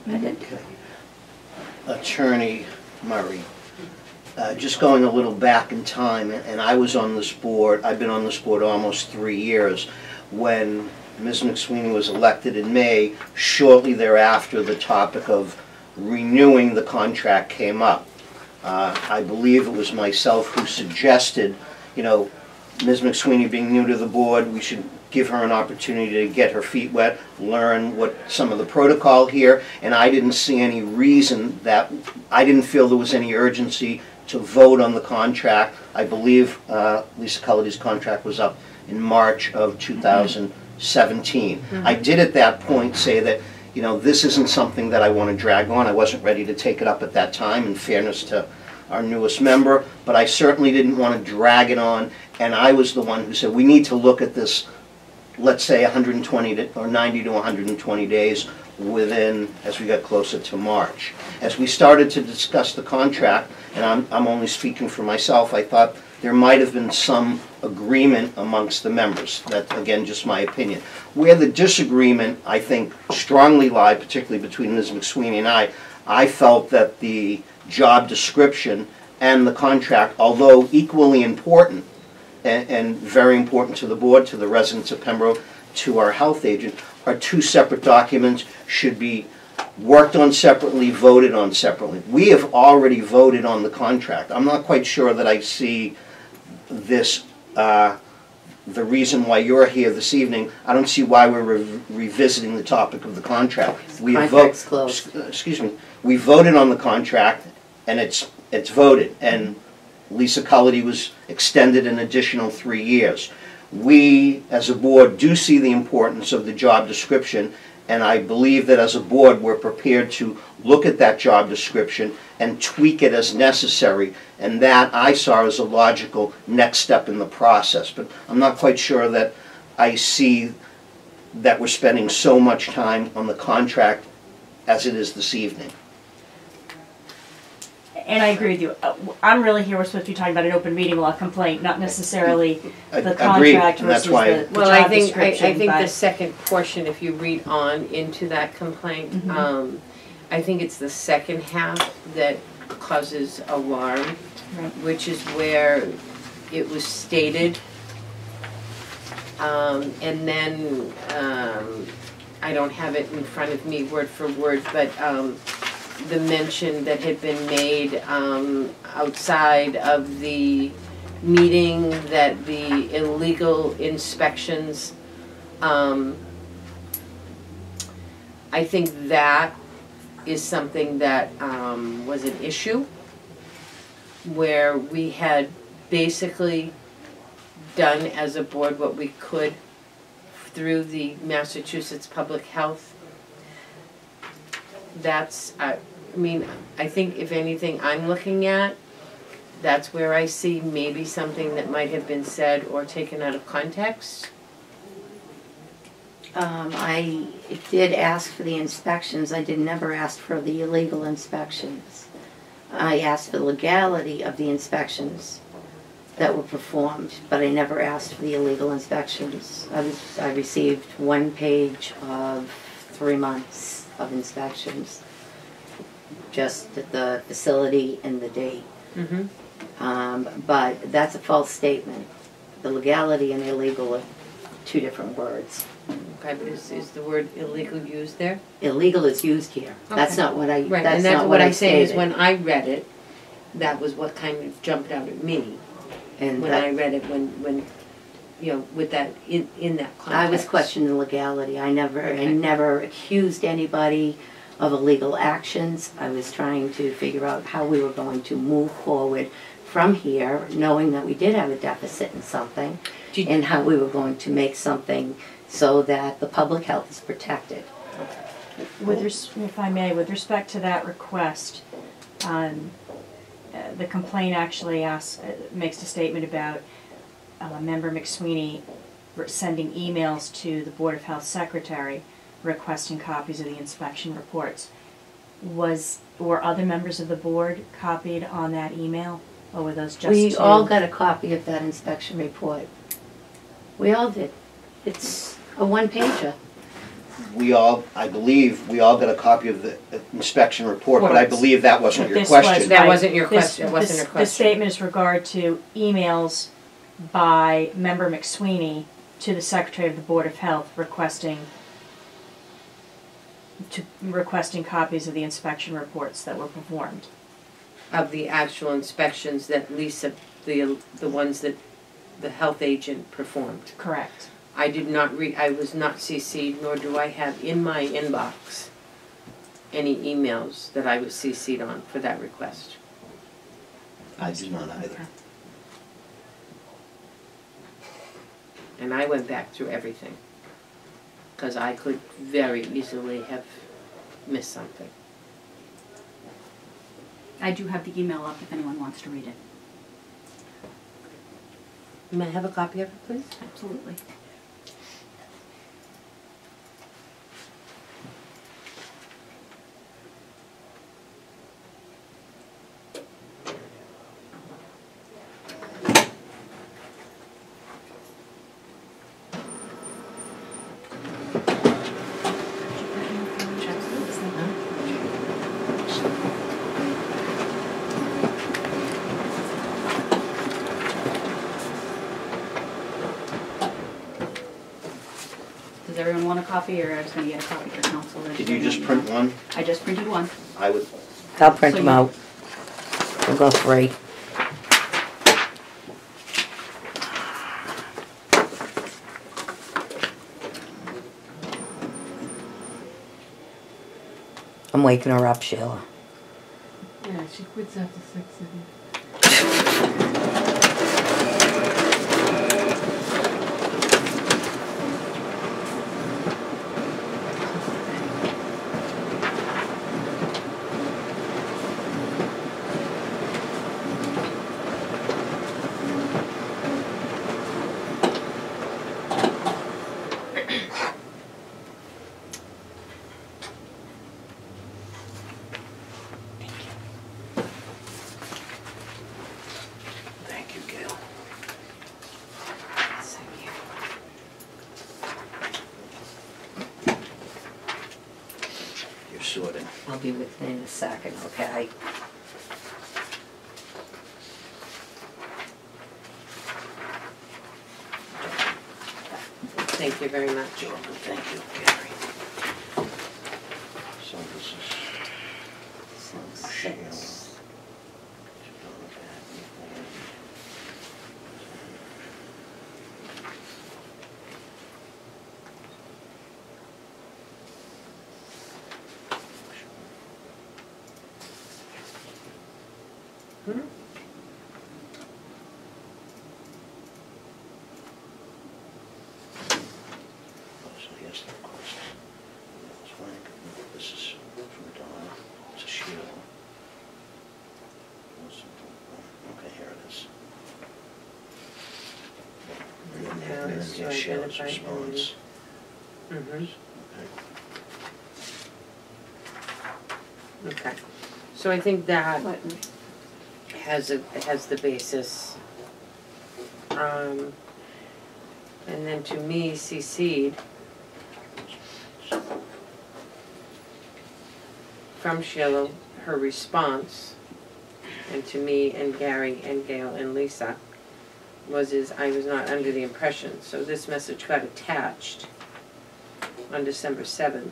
Attorney Murray, uh, just going a little back in time, and I was on this board, I've been on this board almost three years, when Miz McSweeney was elected in May. Shortly thereafter, the topic of renewing the contract came up. Uh, I believe it was myself who suggested, you know, Miz McSweeney being new to the board, we should give her an opportunity to get her feet wet, learn what some of the protocol here, and I didn't see any reason that, I didn't feel there was any urgency to vote on the contract. I believe uh, Lisa Cullity's contract was up in March of two thousand seventeen. I did at that point say that, you know, this isn't something that I want to drag on. I wasn't ready to take it up at that time, in fairness to our newest member, but I certainly didn't want to drag it on, and I was the one who said, we need to look at this, let's say one hundred twenty to, or ninety to one hundred twenty days within, as we got closer to March. As we started to discuss the contract, and I'm, I'm only speaking for myself, I thought there might have been some agreement amongst the members. That's, again, just my opinion. Where the disagreement, I think, strongly lied, particularly between Miz McSweeney and I, I felt that the job description and the contract, although equally important and, and very important to the board, to the residents of Pembroke, to our health agent, are two separate documents, should be worked on separately, voted on separately. We have already voted on the contract. I'm not quite sure that I see this, uh, the reason why you're here this evening. I don't see why we're re revisiting the topic of the contract. We Contract's closed. Excuse me. We voted on the contract, and it's it's voted. And Lisa Cullity was extended an additional three years. We, as a board, do see the importance of the job description, and I believe that as a board we're prepared to look at that job description and tweak it as necessary, and that I saw as a logical next step in the process. But I'm not quite sure that I see that we're spending so much time on the contract as it is this evening. And I agree with you. Uh, I'm really here, we're supposed to be talking about an open meeting law complaint, not necessarily I- the agreed, contract and that's versus why- the the Well, I job think, I, I description, think the but- second portion, if you read on into that complaint, Mhm. um, I think it's the second half that causes alarm, Right. which is where it was stated. Um, and then, um, I don't have it in front of me word for word, but, um, the mention that had been made, um, outside of the meeting that the illegal inspections, um, I think that is something that, um, was an issue, where we had basically done as a board what we could through the Massachusetts Public Health. That's, I, I mean, I think if anything I'm looking at, that's where I see maybe something that might have been said or taken out of context. Um, I did ask for the inspections, I did never ask for the illegal inspections. I asked for the legality of the inspections that were performed, but I never asked for the illegal inspections. I was, I received one page of three months of inspections, just at the facility and the date. Mm-hmm. Um, but that's a false statement. The legality and illegal are two different words. Okay, but is, is the word illegal used there? Illegal is used here. That's Okay. not what I, Right, that's and that's not what what I I'm saying is stated. when I read it, that was what kind of jumped out at me. And When that- I read it, when, when, you know, with that, in, in that context. I was questioning legality. I never, I Okay. never accused anybody of illegal actions. I was trying to figure out how we were going to move forward from here, knowing that we did have a deficit in something, Did- and how we were going to make something so that the public health is protected. With, res- if I may, with respect to that request, um, uh, the complaint actually asks, uh, makes a statement about uh, Member McSweeney re- sending emails to the Board of Health Secretary requesting copies of the inspection reports. Was, were other members of the board copied on that email, or were those just We two? all got a copy of that inspection report. We all did. It's a one-pager. We all, I believe, we all got a copy of the uh, inspection report, but I Reports. believe that wasn't But your this was, question. That right, wasn't your this- question. It wasn't this- your The question. statement is regard to emails by Member McSweeney to the Secretary of the Board of Health requesting to requesting copies of the inspection reports that were performed. Of the actual inspections that Lisa, the, the ones that the health agent performed. Correct. I did not read, I was not C C'd, nor do I have in my inbox any emails that I was C C'd on for that request. I do not either. And I went back through everything, because I could very easily have missed something. I do have the email up if anyone wants to read it. May I have a copy of it, please? Absolutely. Does everyone want a copy, or I was gonna get a copy for council? or Did you does just anyone print want- one? I just printed one. I would, I'll print So them you- out. We'll go three. I'm waking her up, Sheila. Yeah, she quits after six, I think. thank you, Gail. You're sorting. I'll be with you in a second, okay? Thank you very much. You're welcome. Thank you, Gary. So this is Six. Donna, Bagni, Hmm? So yes, the request. That's fine. This is from Donna. It's a shield. Okay, here it is. And then Now and then is to the shield's identify response. Mm-hmm. Okay. Okay. So I think that has a, has the basis. Um, and then to me, C C'd from Sheila, her response, and to me and Gary and Gail and Lisa, was is I was not under the impression. So this message got attached on December seventh.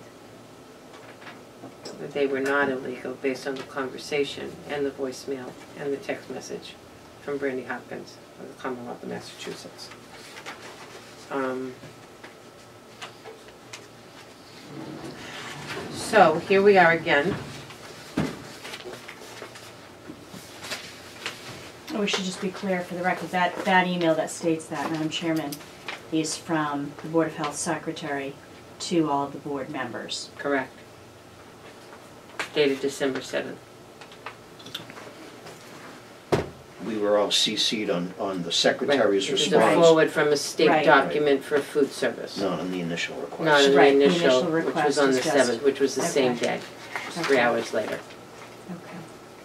That they were not illegal based on the conversation and the voicemail and the text message from Brandy Hopkins of the Commonwealth of Massachusetts. Um, so here we are again. Oh, we should just be clear for the record, that, that email that states that, Madam Chairman, is from the Board of Health Secretary to all of the board members. Correct. Dated December seventh. We were all C C'd on, on the secretary's Which is a response, forward from a state Right. document for food service. not on the initial Not request. in the Right, the initial, initial which was request on is the just- seventh, which was the same Okay. day, just three Okay. hours later. Okay.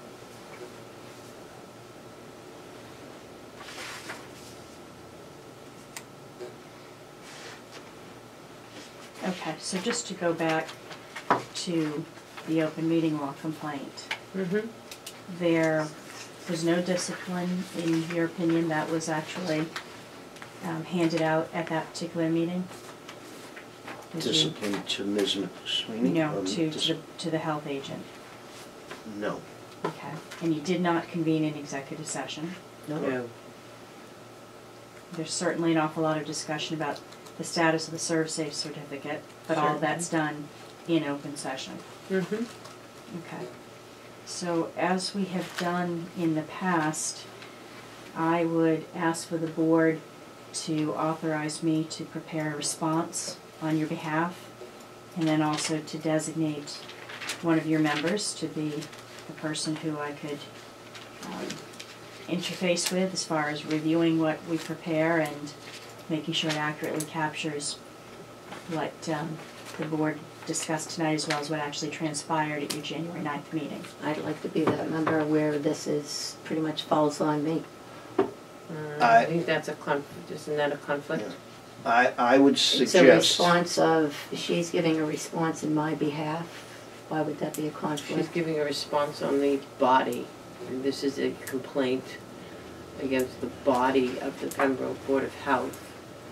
Okay, so just to go back to the open meeting law complaint, Mm-hmm. there was no discipline, in your opinion, that was actually um, handed out at that particular meeting? Did you- Discipline to Miz McSweeney? No, Um, to, dis- to the, to the health agent. No. Okay. And you did not convene an executive session? No. There's certainly an awful lot of discussion about the status of the ServSafe certificate, but all of that's done in open session. Mm-hmm. Okay. So as we have done in the past, I would ask for the board to authorize me to prepare a response on your behalf, and then also to designate one of your members to be the person who I could um, interface with as far as reviewing what we prepare and making sure it accurately captures what um, the board discussed tonight, as well as what actually transpired at your January ninth meeting. I'd like to be that member where this is, pretty much falls on me. Uh, I- I think that's a conflict, isn't that a conflict? Yeah. I, I would It's a suggest, response of, she's giving a response in my behalf. Why would that be a She's conflict? giving a response on the body, and this is a complaint against the body of the Pembroke Board of Health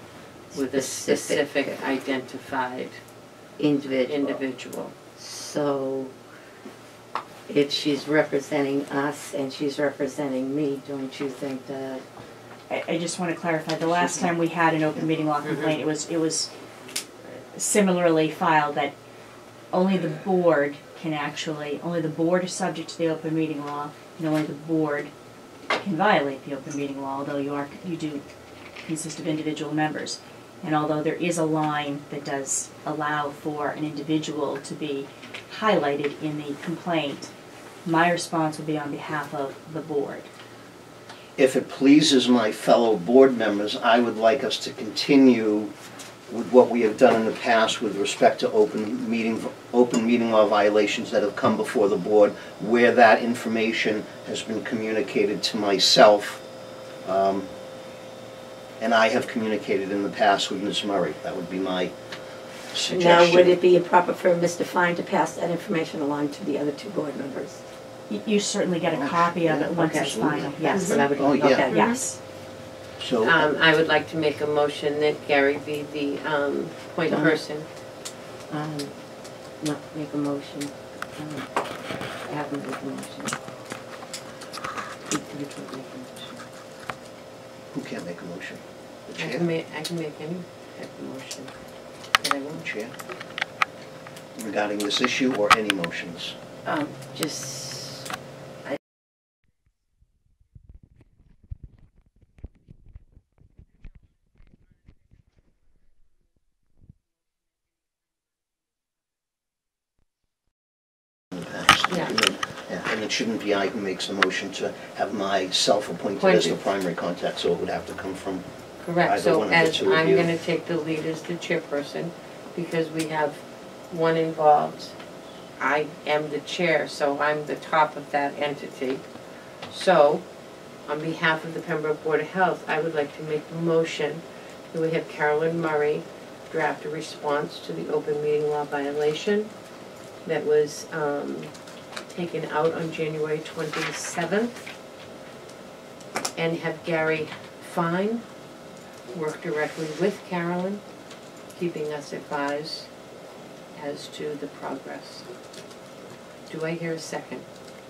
with a Specific. specific identified individual. individual. So if she's representing us and she's representing me, don't you think that? I, I just want to clarify, the last time we had an open meeting law complaint, it was, it was similarly filed that only the board can actually, only the board is subject to the open meeting law, and only the board can violate the open meeting law, although you are, you do consist of individual members. And although there is a line that does allow for an individual to be highlighted in the complaint, my response would be on behalf of the board. If it pleases my fellow board members, I would like us to continue with what we have done in the past with respect to open meeting, open meeting law violations that have come before the board, where that information has been communicated to myself, um, and I have communicated in the past with Miz Murray. That would be my suggestion. Now, would it be improper for Mister Fine to pass that information along to the other two board members? You, you certainly get a copy of it once Okay. it's final, yes. What I would- Oh, yeah. okay. Yes. So, Um, I would like to make a motion that Gary be the, um, point Donna. person. Um, not make a motion. Um, have him make a motion. You you can't make a motion. who can't make a motion? The I chair? can make, I can make any type of motion, but I won't. Chair? Regarding this issue or any motions? Um, just, I, In the past. Yeah. Yeah, and it shouldn't be I who makes the motion to have myself appointed as the Appointed. primary contact, so it would have to come from Correct, either so one of the as two of I'm you. gonna take the lead as the chairperson, because we have one involved. I am the chair, so I'm the top of that entity. So, on behalf of the Pembroke Board of Health, I would like to make a motion that we have Carolyn Murray draft a response to the open meeting law violation that was, um, taken out on January twenty-seventh, and have Gary Fine work directly with Carolyn, keeping us advised as to the progress. Do I hear a second?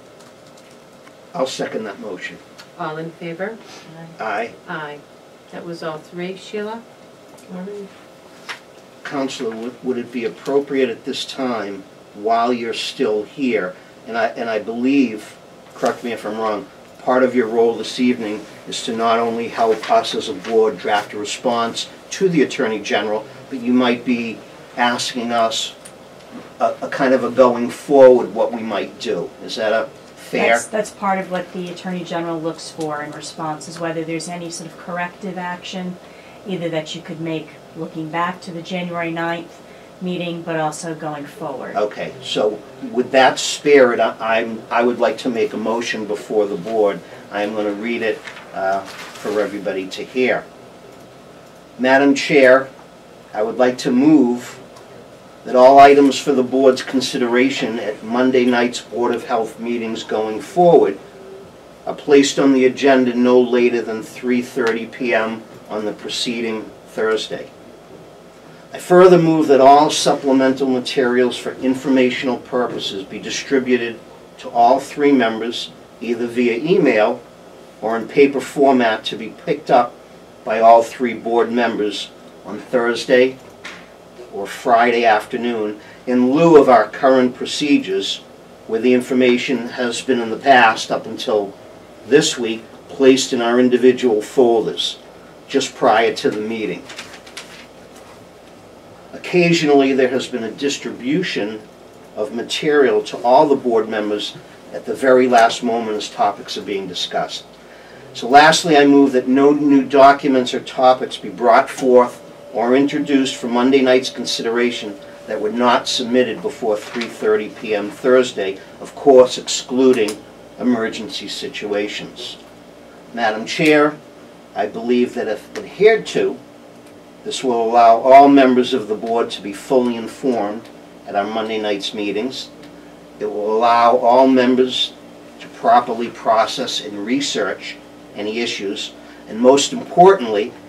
I'll second that motion. All in favor? Aye. Aye. That was all three, Sheila? All right. Counselor, would, would it be appropriate at this time, while you're still here, and I, and I believe, correct me if I'm wrong, part of your role this evening is to not only help us as a board draft a response to the Attorney General, but you might be asking us a, a kind of a going forward what we might do. Is that a fair? That's, that's part of what the Attorney General looks for in response, is whether there's any sort of corrective action, either that you could make looking back to the January ninth meeting, but also going forward. Okay, so with that spirit, I- I'm, I would like to make a motion before the board. I am going to read it uh, for everybody to hear. Madam Chair, I would like to move that all items for the board's consideration at Monday night's Board of Health meetings going forward are placed on the agenda no later than three thirty p m on the preceding Thursday. I further move that all supplemental materials for informational purposes be distributed to all three members, either via email or in paper format, to be picked up by all three board members on Thursday or Friday afternoon, in lieu of our current procedures, where the information has been in the past, up until this week, placed in our individual folders just prior to the meeting. Occasionally, there has been a distribution of material to all the board members at the very last moment as topics are being discussed. So lastly, I move that no new documents or topics be brought forth or introduced for Monday night's consideration that were not submitted before three thirty p m Thursday, of course excluding emergency situations. Madam Chair, I believe that if adhered to, this will allow all members of the board to be fully informed at our Monday night's meetings. It will allow all members to properly process and research any issues, and most importantly,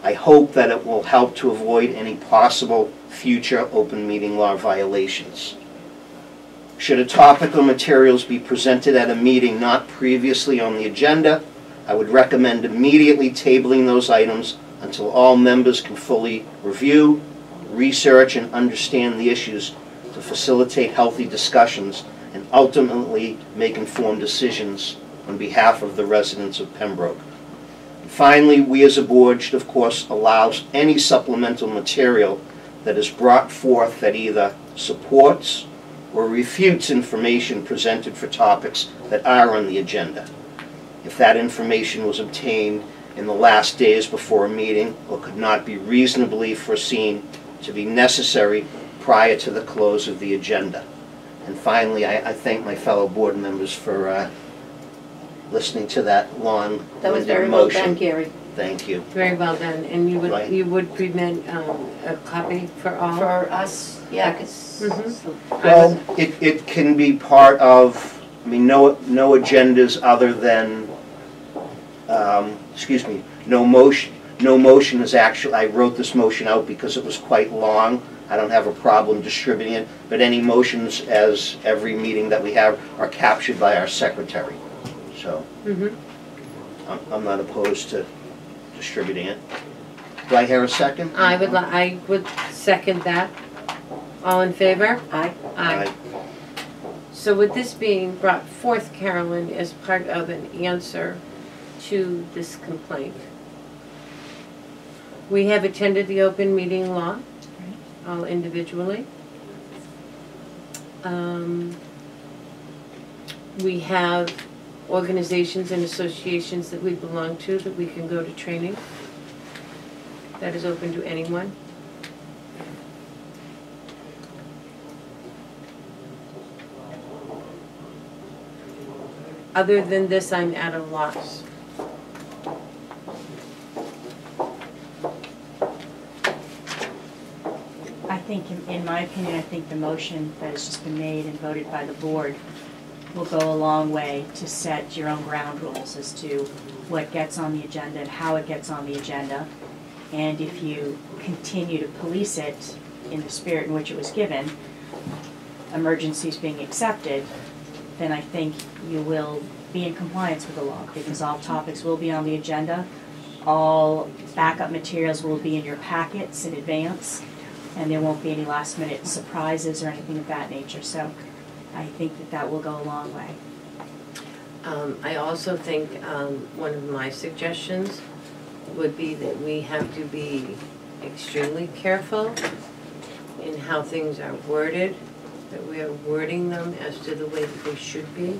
I hope that it will help to avoid any possible future open meeting law violations. Should a topic or materials be presented at a meeting not previously on the agenda, I would recommend immediately tabling those items until all members can fully review, research, and understand the issues to facilitate healthy discussions and ultimately make informed decisions on behalf of the residents of Pembroke. And finally, we as a board should of course allow any supplemental material that is brought forth that either supports or refutes information presented for topics that are on the agenda. If that information was obtained in the last days before a meeting or could not be reasonably foreseen to be necessary prior to the close of the agenda. And finally, I, I thank my fellow board members for uh, listening to that long That was very well done, Gary. Thank you. Very well done, and you would, Right. you would prevent um, a copy for all? For us, yeah, because. Well, it, it can be part of, I mean, no, no agendas other than, um, excuse me, no motion. No motion is actually, I wrote this motion out because it was quite long. I don't have a problem distributing it, but any motions, as every meeting that we have, are captured by our secretary. So, Mm-hmm. I'm, I'm not opposed to distributing it. Do I hear a second? I would, li- I would second that. All in favor? Aye. Aye. So with this being brought forth, Carolyn, as part of an answer to this complaint, we have attended the open meeting law, all individually. Um, we have organizations and associations that we belong to that we can go to training. That is open to anyone. Other than this, I'm at a loss. I think, in- in my opinion, I think the motion that has just been made and voted by the board will go a long way to set your own ground rules as to what gets on the agenda and how it gets on the agenda. And if you continue to police it in the spirit in which it was given, emergencies being accepted, then I think you will be in compliance with the law, because all topics will be on the agenda. All backup materials will be in your packets in advance, and there won't be any last minute surprises or anything of that nature. So I think that that will go a long way. Um, I also think um, one of my suggestions would be that we have to be extremely careful in how things are worded, that we are wording them as to the way that they should be,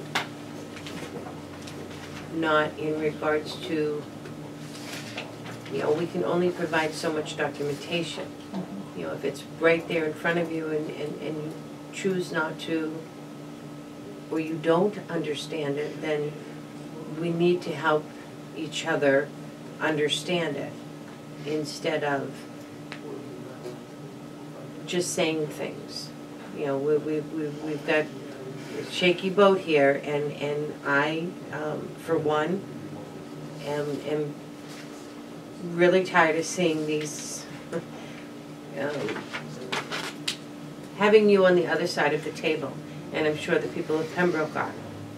not in regards to, you know, we can only provide so much documentation. Mm-hmm. You know, if it's right there in front of you and, and, and you choose not to, or you don't understand it, then we need to help each other understand it instead of just saying things. You know, we, we, we, we've got a shaky boat here, and, and I, um, for one, am, am really tired of seeing these, um, having you on the other side of the table, and I'm sure the people of Pembroke are.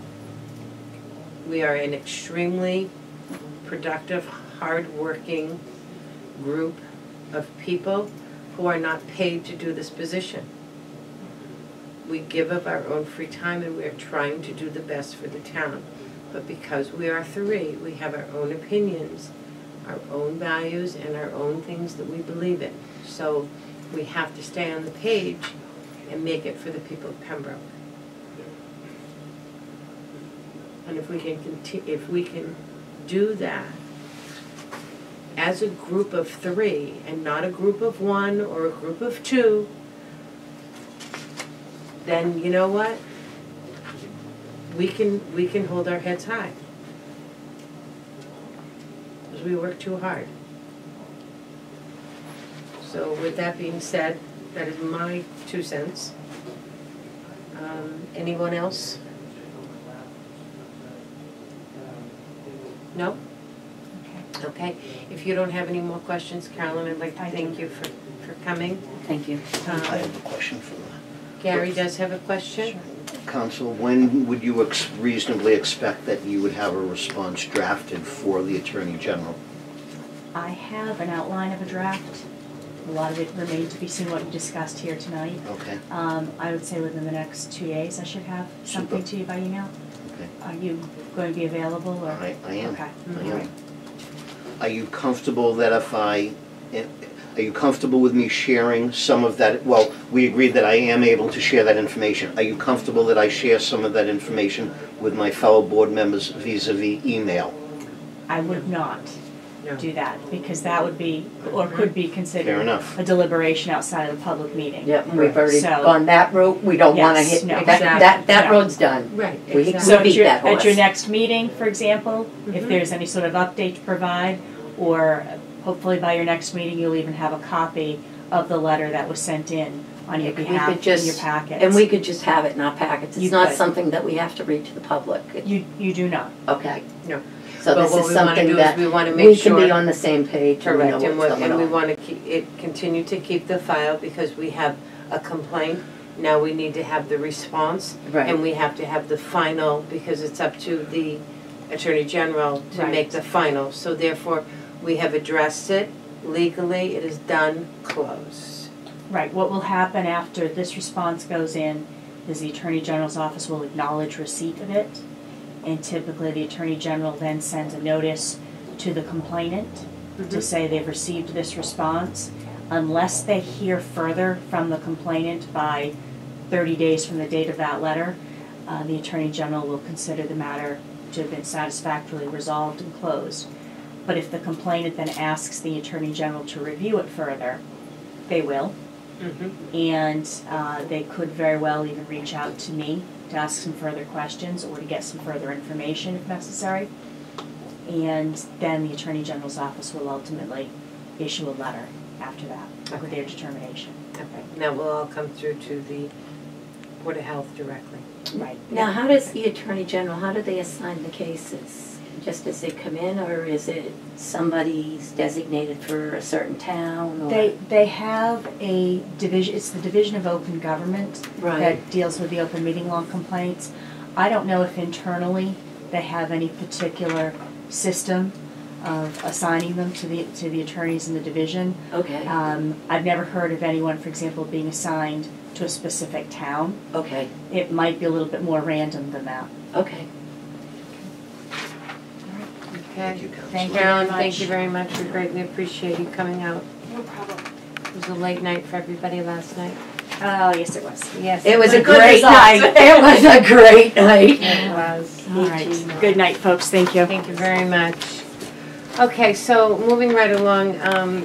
We are an extremely productive, hard-working group of people who are not paid to do this position. We give up our own free time and we are trying to do the best for the town. But because we are three, we have our own opinions, our own values, and our own things that we believe in. So we have to stay on the page and make it for the people of Pembroke. And if we can continue, if we can do that as a group of three and not a group of one or a group of two, then you know what? We can we can hold our heads high because we work too hard. So with that being said, that is my two cents. Um, anyone else? No? Okay, if you don't have any more questions, Carolyn, I'd like to I thank do. you for, for coming. Thank you. I Um, have a question for that. Gary does have a question. Counsel, when would you ex- reasonably expect that you would have a response drafted for the Attorney General? I have an outline of a draft. A lot of it remains to be seen what we discussed here tonight. Okay, Um, I would say within the next two days I should have something Super. to you by email. okay. Are you going to be available or? I, I am. Okay. I am. Are you comfortable that if I, eh, are you comfortable with me sharing some of that? Well, we agreed that I am able to share that information. Are you comfortable that I share some of that information with my fellow board members vis-a-vis email? I would not No. do that because that would be, or could be Fair considered enough. a deliberation outside of the public meeting. Yep, we've already So- gone that route, we don't wanna Yes, hit, no. that, that, that No. road's done. Right, We- exactly. So at beat your, that at your horse. next meeting, for example, if Mhm. there's any sort of update to provide, or hopefully by your next meeting, you'll even have a copy of the letter that was sent in on your We could behalf in just- your packets. And we could just have it in our packets, You it's not could. something that we have to read to the public. It- You, you do not. Okay. No. So But this what is we wanna something do is that we wanna we make can be sure- on the same page and we know Correct, and we, what's going and we on. want to keep it, continue to keep the file because we have a complaint. Now we need to have the response. Right. And we have to have the final, because it's up to the Attorney General to Right. make the final. So therefore, we have addressed it legally, it is done, closed. Right, what will happen after this response goes in is the Attorney General's office will acknowledge receipt of it. And typically, the Attorney General then sends a notice to the complainant to Mhm. say they've received this response. Unless they hear further from the complainant by thirty days from the date of that letter, uh, the Attorney General will consider the matter to have been satisfactorily resolved and closed. But if the complainant then asks the Attorney General to review it further, they will. Mhm. And uh, they could very well even reach out to me to ask some further questions or to get some further information if necessary. And then the Attorney General's office will ultimately issue a letter after that with their determination. Okay, now we'll all come through to the Board of Health directly. Right. Now, how does the Attorney General, how do they assign the cases? Just as they come in, or is it somebody's designated for a certain town? Or? They, they have a division, it's the Division of Open Government Right. that deals with the open meeting law complaints. I don't know if internally they have any particular system of assigning them to the, to the attorneys in the division. Okay, Um, I've never heard of anyone, for example, being assigned to a specific town. okay, It might be a little bit more random than that. okay. Thank Okay. you, Counsel. Thank you Carolyn, very thank much. you very much, we greatly appreciate you coming out. No problem. It was a late night for everybody last night. Oh, yes, it was. Yes. It was a Good great results. night, it was a great night. It was. All right. Good night, folks. Thank you. Thank you very much. Okay, so moving right along, um,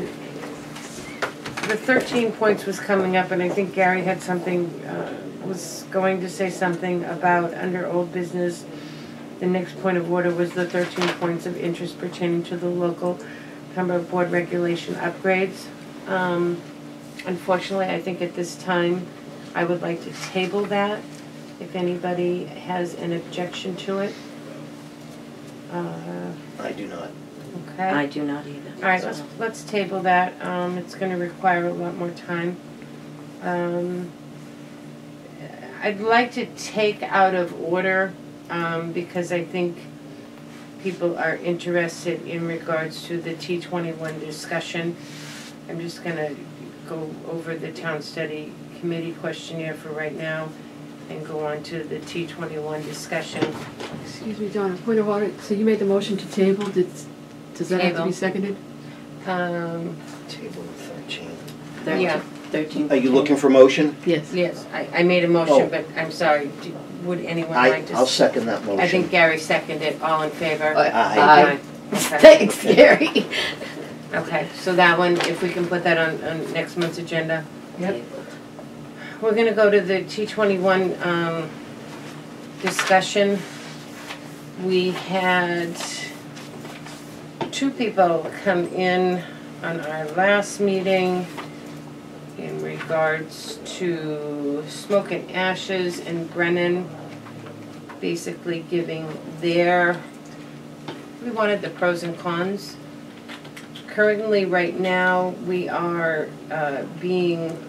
the thirteen points was coming up, and I think Gary had something, uh, was going to say something about under old business. The next point of order was the thirteen points of interest pertaining to the local Pembroke Board regulation upgrades. Um, unfortunately, I think at this time, I would like to table that, if anybody has an objection to it. Uh, I do not. Okay. I do not either. All right, let's, so. let's table that. Um, it's gonna require a lot more time. Um, I'd like to take out of order, um, because I think people are interested in regards to the T twenty-one discussion. I'm just gonna go over the town study committee questionnaire for right now and go on to the T twenty-one discussion. Excuse me, Donna, point of order, so you made the motion to table, did, does that have to Table. be seconded? Um, Table thirteen. Thirteen, yeah. thirteen. Are you looking for motion? Yes. Yes, I, I made a motion, Oh. but I'm sorry, do- would anyone I, like to? I'll s- second that motion. I think Gary seconded it, all in favor? Aye. Aye. Okay. Thanks, Gary. Okay, so that one, if we can put that on, on next month's agenda. Yep. We're gonna go to the T twenty-one, um, discussion. We had two people come in on our last meeting in regards to Smoke and Ashes and Brennan, basically giving their we wanted the pros and cons. Currently, right now, we are uh, being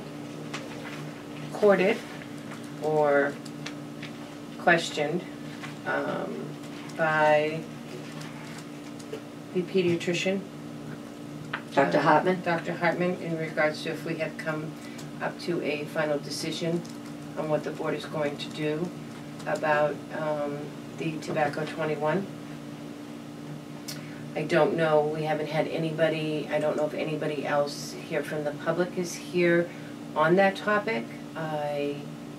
courted or questioned um, by the pediatrician, Doctor uh, Hartman? Doctor Hartman, in regards to if we have come up to a final decision on what the board is going to do about um, the tobacco twenty-one. I don't know, we haven't had anybody, I don't know if anybody else here from the public is here on that topic. I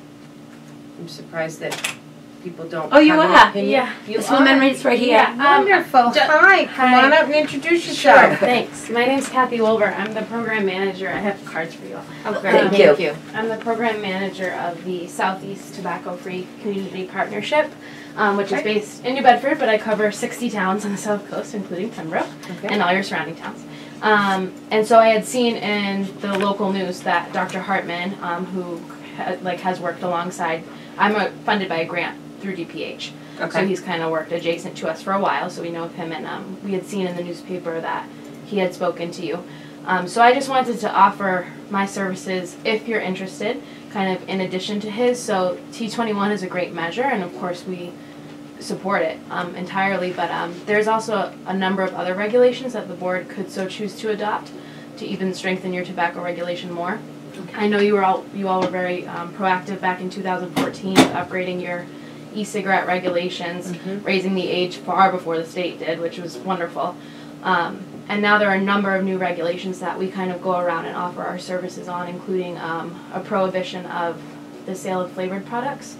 am surprised that people don't Oh, you have an are? opinion. Yeah. You This woman are? is right here. Yeah, um, Wonderful. d- Hi, come hi. on up and introduce Sure, yourself. thanks. My name's Kathy Wilbur. I'm the program manager. I have cards for you all. Oh, great, Thank thank you. you. I'm the program manager of the Southeast Tobacco Free Community Partnership, um, which is Okay. based in New Bedford, but I cover sixty towns on the South Coast, including Pembroke Okay. and all your surrounding towns. Um, and so I had seen in the local news that Doctor Hartman, um, who ha- like has worked alongside, I'm a, funded by a grant through D P H. So Okay. he's kind of worked adjacent to us for a while, so we know of him, and um, we had seen in the newspaper that he had spoken to you. Um, so I just wanted to offer my services if you're interested, kind of in addition to his. So T twenty-one is a great measure, and of course we support it um, entirely, but um, there's also a number of other regulations that the board could so choose to adopt to even strengthen your tobacco regulation more. I know you were all you all were very um, proactive back in two thousand fourteen with upgrading your e-cigarette regulations, Mhm. raising the age far before the state did, which was wonderful. Um, and now there are a number of new regulations that we kind of go around and offer our services on, including um, a prohibition of the sale of flavored products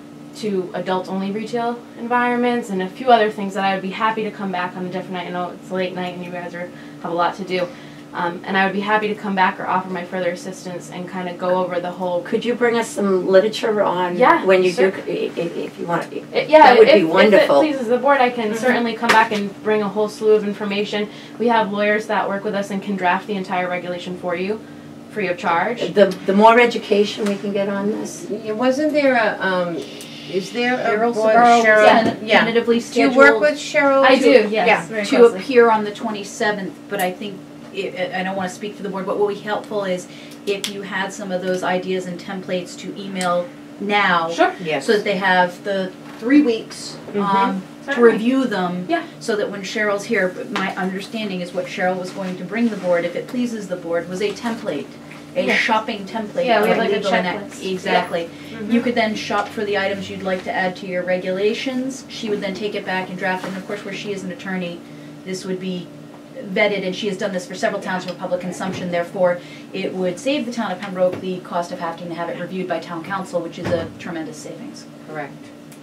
to adult-only retail environments, and a few other things that I would be happy to come back on a different night. I know it's late night and you guys are have a lot to do. Um, and I would be happy to come back or offer my further assistance and kind of go over the whole. Could you bring us some literature on Yeah, when you sure. do, i- i- if you want? It- yeah, that would if, be wonderful. If it pleases the board, I can Mhm. certainly come back and bring a whole slew of information. We have lawyers that work with us and can draft the entire regulation for you, free of charge. The the more education we can get on this. Yeah, wasn't there a, um, is there a Cheryl board, Sabaro Cheryl? was Yeah. tentatively Do you scheduled. work with Cheryl? I to- do, yes, Yeah. very to closely. appear on the twenty-seventh, but I think, it- I don't want to speak for the board, but what would be helpful is if you had some of those ideas and templates to email now. Sure. Yes. So that they have the three weeks Mhm. um, to Certainly. review them. Yeah. So that when Cheryl's here, but my understanding is what Cheryl was going to bring the board, if it pleases the board, was a template, a Yeah. shopping template. Yeah, we have of like a legal and ec- checklist. Exactly. Mhm. You could then shop for the items you'd like to add to your regulations. She would then take it back and draft it. And of course, where she is an attorney, this would be vetted, and she has done this for several towns for public consumption. Therefore, it would save the town of Pembroke the cost of having to have it reviewed by town council, which is a tremendous savings. Correct.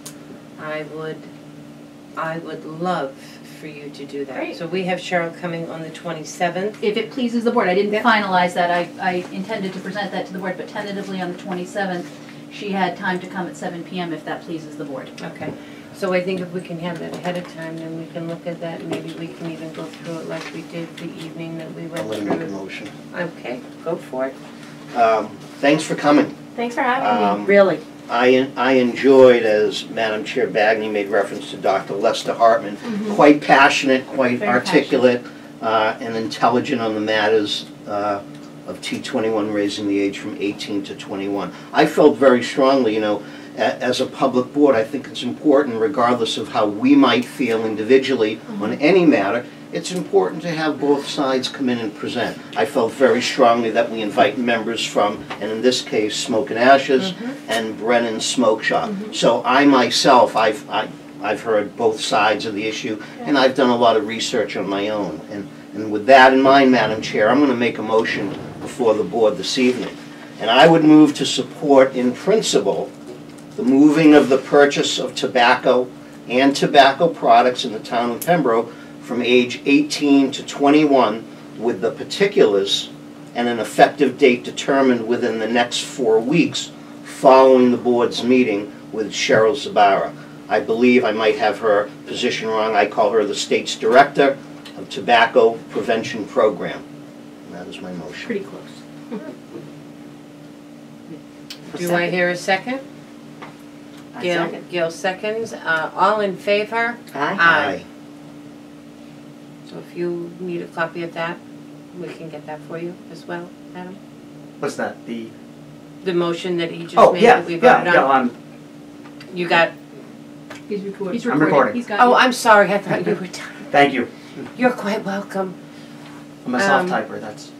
I would, I would love for you to do that. Great. So we have Cheryl coming on the twenty-seventh. If it pleases the board, I didn't Yeah. finalize that. I, I intended to present that to the board, but tentatively on the twenty-seventh, she had time to come at seven p m if that pleases the board. Okay. So I think if we can have that ahead of time, then we can look at that, and maybe we can even go through it like we did the evening that we I'm went going to make a through. motion. Okay, go for it. Um, Thanks for coming. Thanks for having me. Um, Really. I, I enjoyed, as Madam Chair Bagni made reference to Doctor Lester Hartman, Mhm. quite passionate, quite Very articulate, uh, and intelligent on the matters uh, of T twenty-one, raising the age from eighteen to twenty-one. I felt very strongly, you know, a- as a public board, I think it's important, regardless of how we might feel individually on any matter, it's important to have both sides come in and present. I felt very strongly that we invite members from, and in this case, Smoke and Ashes and Brennan Smoke Shop. So I myself, I've, I, I've heard both sides of the issue, and I've done a lot of research on my own. And, and with that in mind, Madam Chair, I'm going to make a motion before the board this evening. And I would move to support in principle the moving of the purchase of tobacco and tobacco products in the town of Pembroke from age eighteen to twenty-one, with the particulars and an effective date determined within the next four weeks following the board's meeting with Cheryl Zabara. I believe I might have her position wrong. I call her the state's director of Tobacco Prevention Program. And that is my motion. Pretty close. Do I hear a second? I Gail, second. Gail seconds. Uh, all in favor? Aye. Aye. So if you need a copy of that, we can get that for you as well, Adam. What's that? The The motion that he just oh made yeah that we yeah voted yeah. on. I'm You got, He's recording. He's I'm recording. recording. He's got oh, you. I'm sorry, I thought you were done. thank you. You're quite welcome. I'm a soft Um, typer. That's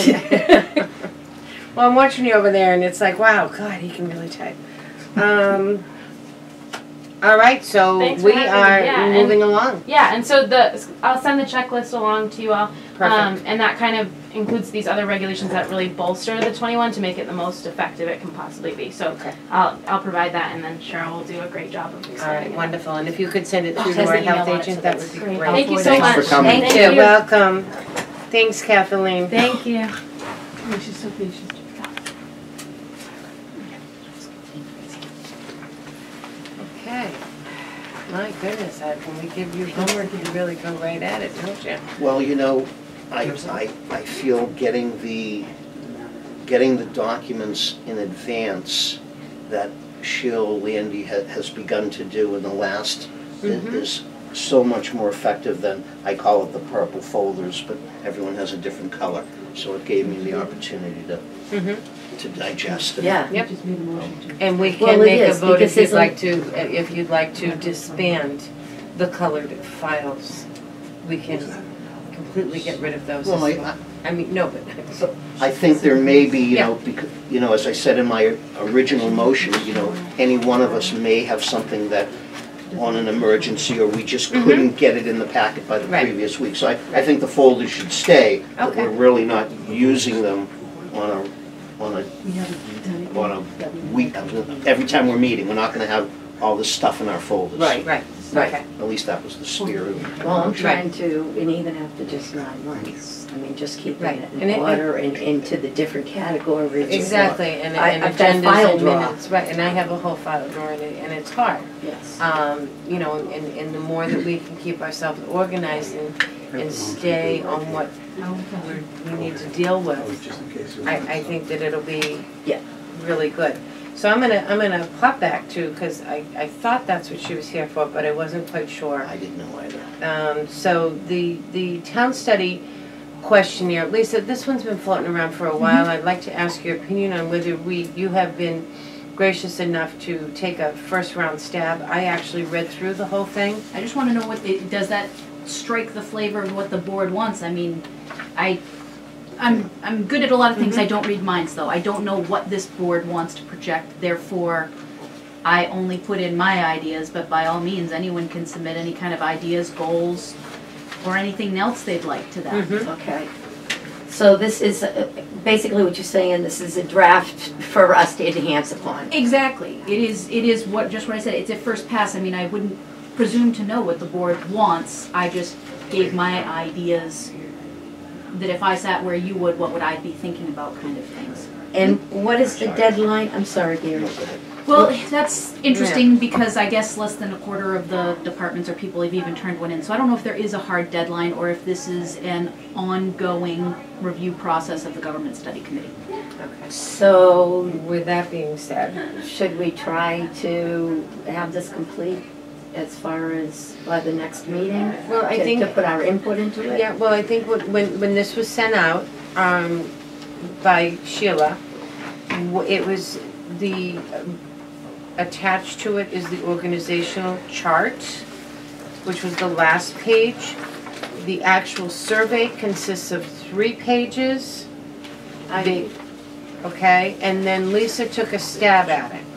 Well, I'm watching you over there and it's like, wow, God, he can really type. Um, all right, so Thanks for we having me. are Yeah, and- moving along. Yeah, and so the I'll send the checklist along to you all. Perfect. Um, and that kind of includes these other regulations that really bolster the twenty-one to make it the most effective it can possibly be. So Okay. I'll I'll provide that, and then Cheryl will do a great job of All explaining right, it. wonderful. And if you could send it Oh, through it to has our the email health on it, agent, so that that's would be great. great. Thank you so Thanks much. for coming. Thank you. Welcome. Thanks, Kathleen. Thank you. Oh, she's so pleased. She's Okay. My goodness, I, when we give you homework, you really go right at it, don't you? Well, you know, I, I, I feel getting the, getting the documents in advance that Sheila Landy ha- has begun to do in the last i- Mhm. is so much more effective than, I call it the purple folders, but everyone has a different color. So it gave me the opportunity to, Mm-hmm. to digest it. Yeah. Yep. just made a motion to. And we Well, can it make a is, vote because if you'd there's a- like to, if you'd like to disband the colored files. We can completely get rid of those as Well, I- well. I mean, no, but, so, I think there may be, you Yeah. know, because, you know, as I said in my original motion, you know, any one of us may have something that on an emergency, or we just Mhm. couldn't get it in the packet by the Right. previous week. So I, I think the folders should stay, but Okay. we're really not using them on a, on a, We haven't done it. on a week, every time we're meeting, we're not gonna have all this stuff in our folders. Right. right, Right. okay. At least that was the spirit of it. Well, I'm Right. trying to, and even after just nine months, I mean, just keeping Right. it And in it- order and into the different categories. Exactly, and, I- and I've got agendas file and drawer. minutes, right, and I have a whole file drawer, and it, and it's hard. Yes. Um, you know, and, and the more that we can keep ourselves organized and, and stay on what we're, we need to deal with, I, I think that it'll be Yeah. really good. So I'm gonna, I'm gonna pop back to, because I, I thought that's what she was here for, but I wasn't quite sure. I didn't know either. Um, so the, the town study questionnaire, Lisa, this one's been floating around for a while. I'd like to ask your opinion on whether we, you have been gracious enough to take a first round stab. I actually read through the whole thing. I just want to know what, the, does that strike the flavor of what the board wants? I mean, I, I'm, I'm good at a lot of things, I don't read minds though. I don't know what this board wants to project, therefore I only put in my ideas, but by all means, anyone can submit any kind of ideas, goals, or anything else they'd like to that. Okay. So this is uh, basically what you're saying, this is a draft for us to enhance upon. Exactly. It is, it is what, just what I said, it's at first pass. I mean, I wouldn't presume to know what the board wants. I just gave my ideas that if I sat where you would, what would I be thinking about kind of things. And what is the deadline? I'm sorry, Gary. Well, that's interesting because I guess less than a quarter of the departments or people have even turned one in. So I don't know if there is a hard deadline or if this is an ongoing review process of the government study committee. Okay. So With that being said, should we try to have this complete as far as by the next meeting? Well, I To- think- To put our input into it? yeah, well, I think when, when when this was sent out, um, by Sheila, w- it was the, um, attached to it is the organizational chart, which was the last page. The actual survey consists of three pages. The- Okay, and then Lisa took a stab at it.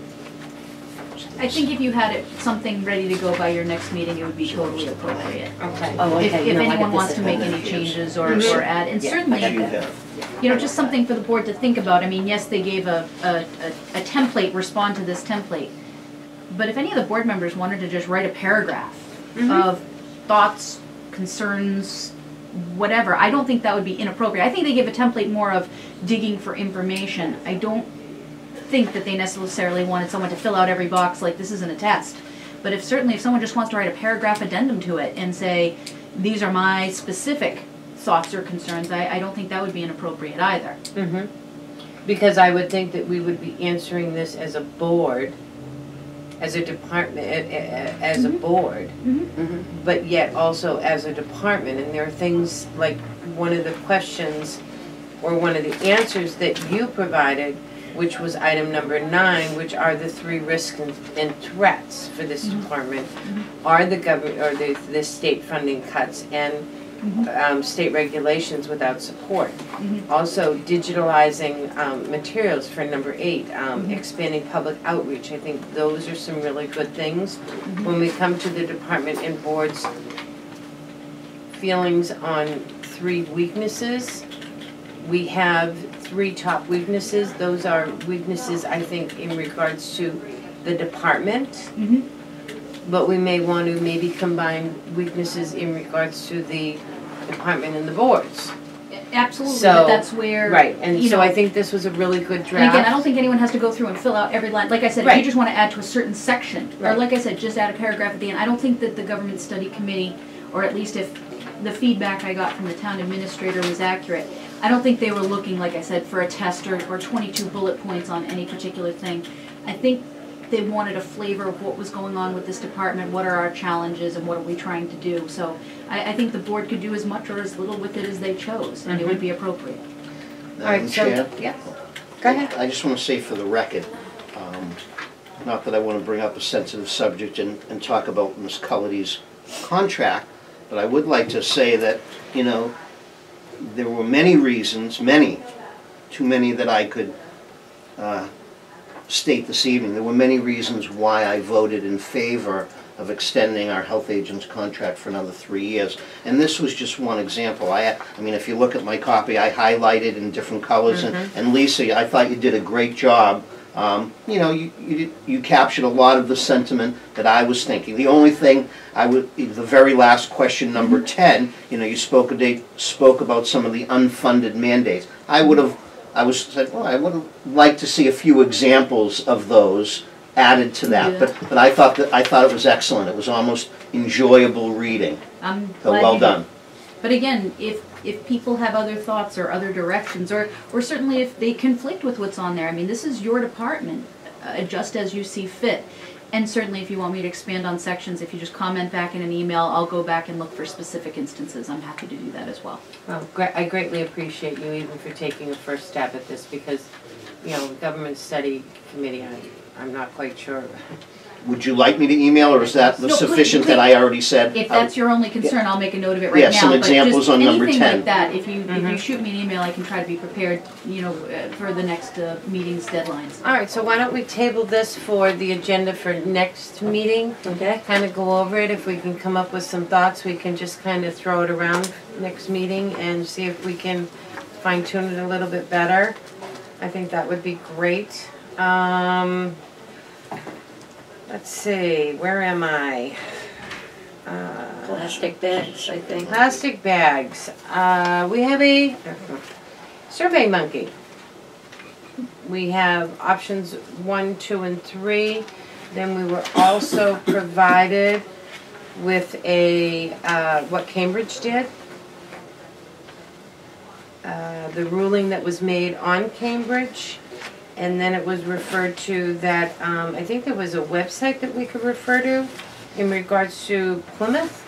I think if you had it, something ready to go by your next meeting, it would be totally appropriate. Okay. Oh, okay. If, if No, I anyone got wants this to at make home. any changes or, Mhm. or add, and Yeah, certainly, I You got that. have. you know, just something for the board to think about. I mean, yes, they gave a, a, a, a template, respond to this template. But if any of the board members wanted to just write a paragraph of thoughts, concerns, whatever, I don't think that would be inappropriate. I think they give a template more of digging for information. I don't think that they necessarily wanted someone to fill out every box like this isn't a test. But if certainly if someone just wants to write a paragraph addendum to it and say, these are my specific thoughts or concerns, I, I don't think that would be inappropriate either. Mm-hmm. Because I would think that we would be answering this as a board as a department, a- a- as a board, but yet also as a department. And there are things like one of the questions or one of the answers that you provided, which was item number nine, which are the three risks and, and threats for this department, are the government or the, the state funding cuts and um, state regulations without support. Also, digitalizing um, materials for number eight, um, expanding public outreach. I think those are some really good things. When we come to the department and boards' feelings on three weaknesses, we have three top weaknesses. Those are weaknesses, I think, in regards to the department. Mm-hmm. But we may want to maybe combine weaknesses in regards to the department and the boards. Absolutely, So, but that's where, Right, and you so know, I think this was a really good and draft. again, I don't think anyone has to go through and fill out every line. Like I said, if you Right. just want to add to a certain section, or Right. like I said, just add a paragraph at the end. I don't think that the government study committee, or at least if the feedback I got from the town administrator was accurate, I don't think they were looking, like I said, for a test or, or twenty-two bullet points on any particular thing. I think they wanted a flavor of what was going on with this department, what are our challenges, and what are we trying to do. So I, I think the board could do as much or as little with it as they chose, and it would be appropriate. All right, Madam so, Chair? yeah, go ahead. I just want to say for the record, um, not that I want to bring up a sensitive subject and, and talk about Miz Cullity's contract, but I would like to say that, you know, there were many reasons, many, too many that I could uh, state this evening. There were many reasons why I voted in favor of extending our health agent's contract for another three years. And this was just one example. I, I mean, if you look at my copy, I highlighted in different colors. Mhm. And, and Lisa, I thought you did a great job. Um, you know, you, you, you captured a lot of the sentiment that I was thinking. The only thing I would, the very last question, number ten, you know, you spoke, a day, spoke about some of the unfunded mandates. I would have, I was said, well, I would have liked to see a few examples of those added to that. Yeah. But, but I thought that, I thought it was excellent. It was almost enjoyable reading. I'm So glad well you done. did. But again, if if people have other thoughts or other directions, or or certainly if they conflict with what's on there, I mean, this is your department, uh, just as you see fit. And certainly, if you want me to expand on sections, if you just comment back in an email, I'll go back and look for specific instances. I'm happy to do that as well. Well, gre- I greatly appreciate you even for taking a first stab at this because, you know, the government study committee, I, I'm not quite sure. Would you like me to email, or is that No, please, sufficient please. that I already said? If I- that's your only concern, I'll make a note of it right Yeah, now. some but examples just on number anything ten. like that, if you if you Mhm. shoot me an email, I can try to be prepared, you know, uh, for the next uh, meeting's deadlines. All right, so why don't we table this for the agenda for next meeting? Okay. Kind of go over it. If we can come up with some thoughts, we can just kind of throw it around next meeting and see if we can fine tune it a little bit better. I think that would be great. Um, let's see, where am I? Uh, Plastic bags, I think. Plastic bags. Uh, we have a Survey Monkey. We have options one, two, and three. Then we were also provided with a, uh, what Cambridge did. Uh, the ruling that was made on Cambridge. And then it was referred to that, um, I think there was a website that we could refer to in regards to Plymouth.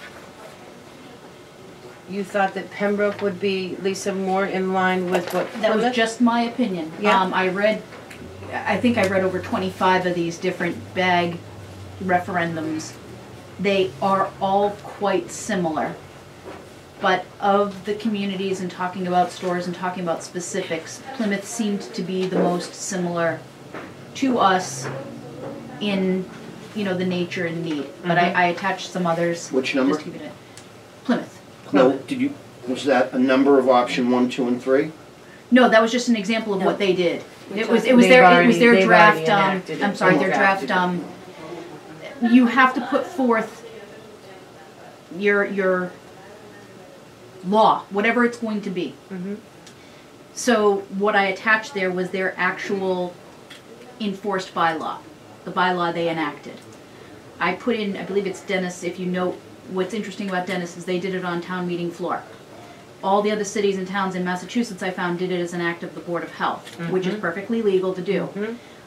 You thought that Pembroke would be, Lisa, more in line with what Plymouth? That was just my opinion. Yeah. Um, I read, I think I read over twenty-five of these different bag referendums. They are all quite similar. But of the communities and talking about stores and talking about specifics, Plymouth seemed to be the most similar to us in, you know, the nature and need. But Mhm. I, I attached some others. Which number? Just to keep it in. Plymouth. No, did you, was that a number of option one, two, and three? No, that was just an example of No. what they did. Which It was, was- it was they've their, it already- was their they've draft, already um, enacted it. I'm sorry, They've their drafted draft, it. um, you have to put forth your, your law, whatever it's going to be. Mhm. So what I attached there was their actual enforced bylaw, the bylaw they enacted. I put in, I believe it's Dennis, if you know, what's interesting about Dennis is they did it on town meeting floor. All the other cities and towns in Massachusetts I found did it as an act of the Board of Health, which is Mhm. perfectly legal to do. Mhm.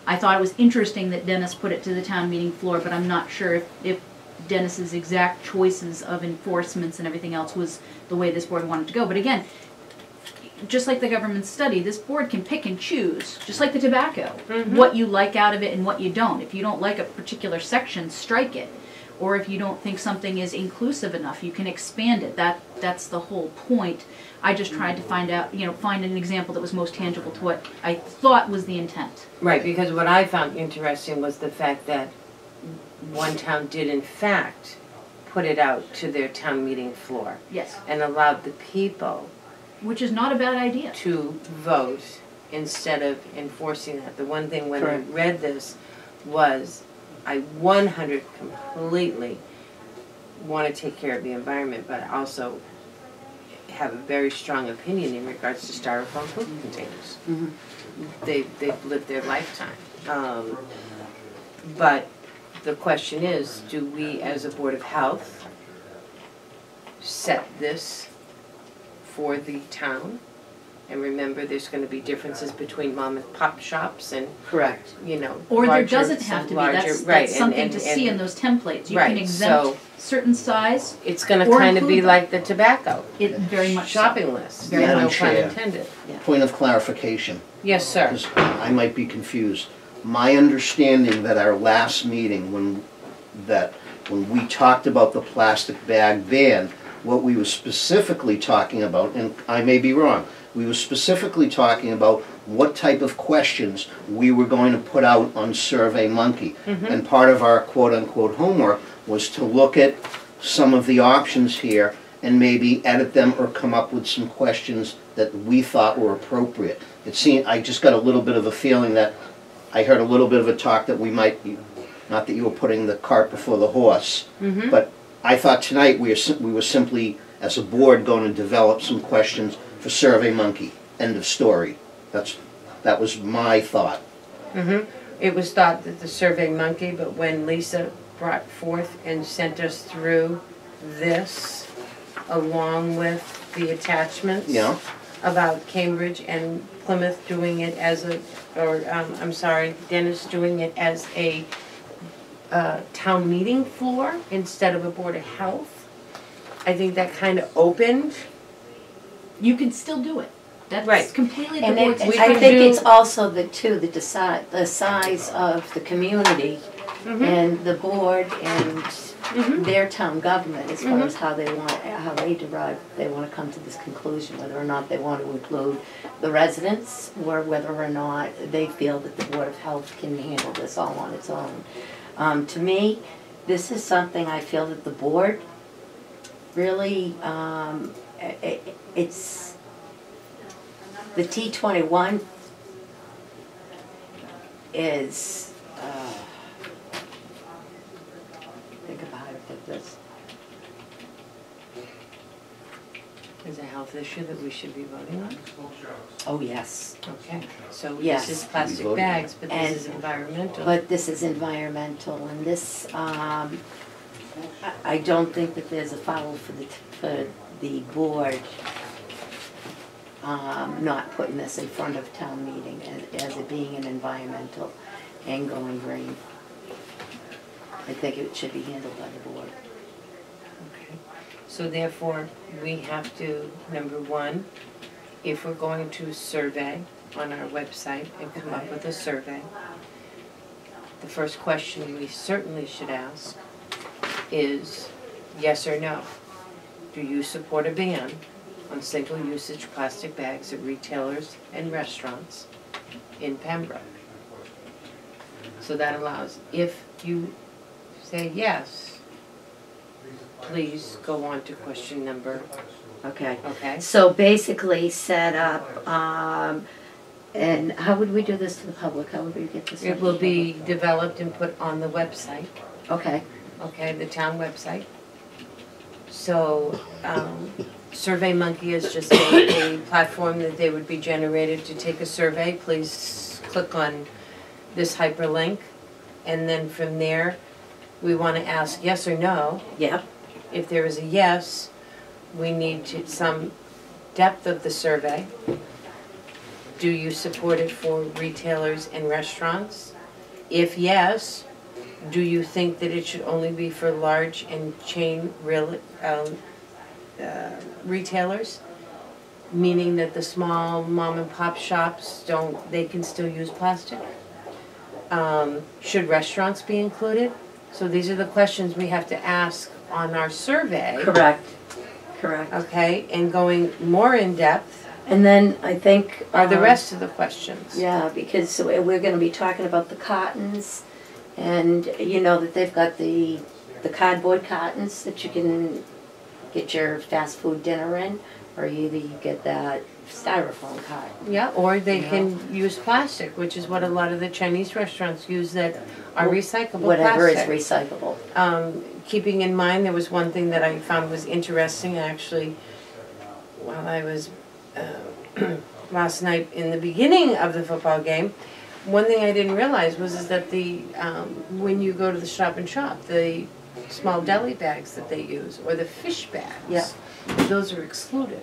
I thought it was interesting that Dennis put it to the town meeting floor, but I'm not sure if, if Dennis's exact choices of enforcements and everything else was the way this board wanted to go. But again, just like the government study, this board can pick and choose, just like the tobacco, Mhm. what you like out of it and what you don't. If you don't like a particular section, strike it. Or if you don't think something is inclusive enough, you can expand it. That that's the whole point. I just tried to find out, you know, find an example that was most tangible to what I thought was the intent. Right, because what I found interesting was the fact that one town did in fact put it out to their town meeting floor Yes. and allowed the people Which is not a bad idea. to vote instead of enforcing that. The one thing when Correct. I read this was I one hundred completely want to take care of the environment, but also have a very strong opinion in regards to styrofoam food containers. Mhm. They, they've lived their lifetime. Um, but the question is, do we as a Board of Health set this for the town? And remember, there's going to be differences between mom and pop shops and, Correct. you know, Or there larger- doesn't have to be. larger- That's, right, that's and- something and- to see and in those templates. You right, can exempt so- certain size. It's going to or kind of be include them. like the tobacco It very much so. shopping list. Very no much. pun Chair. intended. Point of clarification, Yes, sir. because I might be confused. My understanding that our last meeting, when, that, when we talked about the plastic bag ban, what we were specifically talking about, and I may be wrong, we were specifically talking about what type of questions we were going to put out on SurveyMonkey. And part of our quote-unquote homework was to look at some of the options here and maybe edit them or come up with some questions that we thought were appropriate. It seemed, I just got a little bit of a feeling that, I heard a little bit of a talk that we might, be- not that you were putting the cart before the horse, Mhm. but I thought tonight we were, sim- we were simply, as a board, going to develop some questions for SurveyMonkey. End of story. That's, that was my thought. hmm It was thought that the Survey Monkey, but when Lisa brought forth and sent us through this, along with the attachments Yeah. about Cambridge and Plymouth doing it as a, or, um, I'm sorry, Dennis doing it as a uh, town meeting floor instead of a Board of Health, I think that kind of opened. You can still do it. That's Right. completely the And board's. it, We I could think do- it's also the two, the decide, the size of the community and the board and their town government as far as how they want, how they derive, they want to come to this conclusion, whether or not they want to include the residents or whether or not they feel that the Board of Health can handle this all on its own. Um, to me, this is something I feel that the board really, um, i- i- it's, the T twenty-one is, uh, think about how to put this. Is a health issue that we should be voting on? Oh, yes. Okay, so Yes. this is plastic voted on bags, but And- this is environmental. But this is environmental, and this, um, I, I don't think that there's a foul for the, for the board, um, not putting this in front of town meeting as, as it being an environmental and going green. I think it should be handled by the board. Okay. So therefore, we have to, number one, if we're going to survey on our website and come up with a survey, the first question we certainly should ask is yes or no. Do you support a ban on single-usage plastic bags at retailers and restaurants in Pembroke? So that allows, if you say yes, please go on to question number, Okay. okay? So basically set up, um, and how would we do this to the public? How would we get this? out It to will the be public? developed and put on the website, Okay, okay, the town website. So, um, SurveyMonkey is just a, a platform that they would be generated to take a survey. Please click on this hyperlink, and then from there, we want to ask yes or no. yep, If there is a yes, we need to, some depth of the survey. Do you support it for retailers and restaurants? If yes, do you think that it should only be for large and chain real, um, uh, retailers? Meaning that the small mom and pop shops don't, they can still use plastic? Um, should restaurants be included? So these are the questions we have to ask on our survey. Correct, correct. Okay, and going more in depth And then I think. are the um, rest of the questions. Yeah, because we're gonna be talking about the cartons, and you know that they've got the, the cardboard cartons that you can get your fast food dinner in, or either you get that styrofoam carton. Yeah, or they You can use plastic, which is what a lot of the Chinese restaurants use that are recyclable Whatever is plastic. recyclable. Um, keeping in mind, there was one thing that I found was interesting, actually, while I was, uh, last night in the beginning of the football game, one thing I didn't realize was is that the, um, when you go to the Stop and Shop, the small deli bags that they use, or the fish bags, Yeah. those are excluded.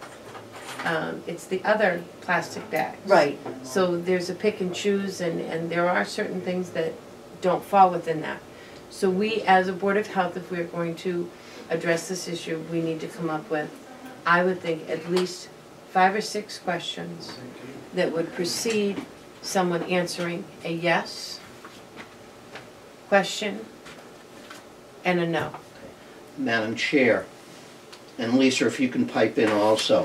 Um, it's the other plastic bags. Right. So there's a pick and choose, and, and there are certain things that don't fall within that. So we, as a Board of Health, if we're going to address this issue, we need to come up with, I would think, at least five or six questions that would precede someone answering a yes question and a no. Madam Chair, and Lisa, if you can pipe in also.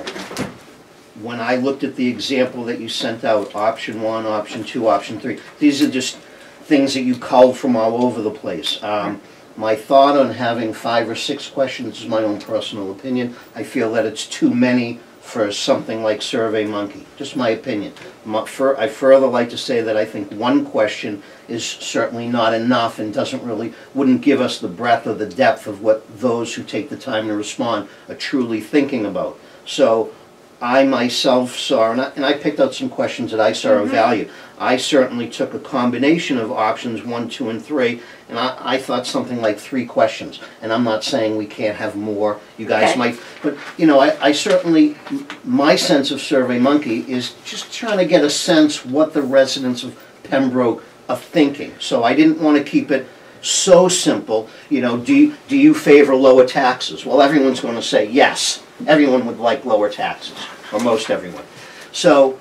When I looked at the example that you sent out, option one, option two, option three, these are just things that you culled from all over the place. Um, my thought on having five or six questions is my own personal opinion. I feel that it's too many for something like SurveyMonkey, just my opinion. My, fur, I further like to say that I think one question is certainly not enough and doesn't really, wouldn't give us the breadth or the depth of what those who take the time to respond are truly thinking about. So I myself saw, and I, and I picked out some questions that I saw Mm-hmm. of value. I certainly took a combination of options one, two, and three, and I, I thought something like three questions. And I'm not saying we can't have more, you guys Okay. might, but you know, I, I certainly, my sense of SurveyMonkey is just trying to get a sense what the residents of Pembroke are thinking. So I didn't want to keep it so simple, you know, do you, do you favor lower taxes? Well, everyone's going to say yes. Everyone would like lower taxes, or most everyone. So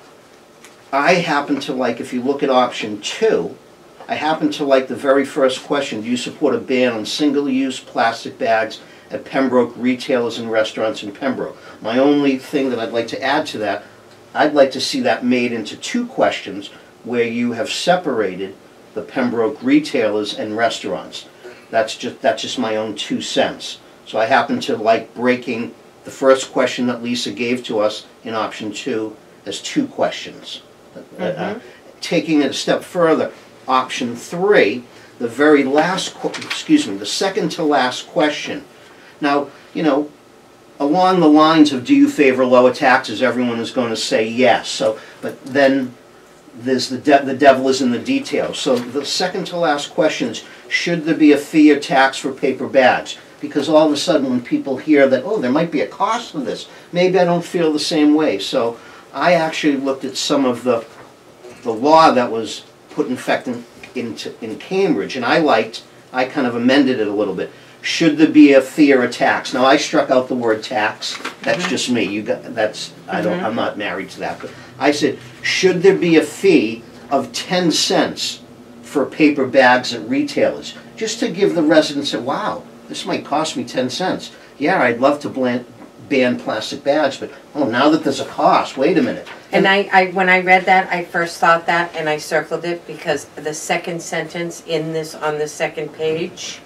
I happen to like, if you look at option two, I happen to like the very first question, do you support a ban on single-use plastic bags at Pembroke retailers and restaurants in Pembroke? My only thing that I'd like to add to that, I'd like to see that made into two questions where you have separated the Pembroke retailers and restaurants. That's just, that's just my own two cents. So I happen to like breaking the first question that Lisa gave to us in option two as two questions. Mm-hmm. Uh, taking it a step further, option three, the very last, qu excuse me, the second to last question. Now, you know, along the lines of do you favor lower taxes, everyone is going to say yes. So, but then there's the de the devil is in the details. So the second to last question is, should there be a fee or tax for paper bags? Because all of a sudden when people hear that, oh, there might be a cost for this, maybe I don't feel the same way. So I actually looked at some of the the law that was put in effect in, into, in Cambridge, and I liked, I kind of amended it a little bit. Should there be a fee or a tax? Now I struck out the word tax. That's mm-hmm. just me. You got that's I don't mm-hmm. I'm not married to that. But I said, should there be a fee of ten cents for paper bags at retailers, just to give the residents a wow, this might cost me ten cents. Yeah, I'd love to ban, ban plastic bags, but oh, now that there's a cost, wait a minute. And I, I, when I read that, I first thought that, and I circled it because the second sentence in this, on the second page,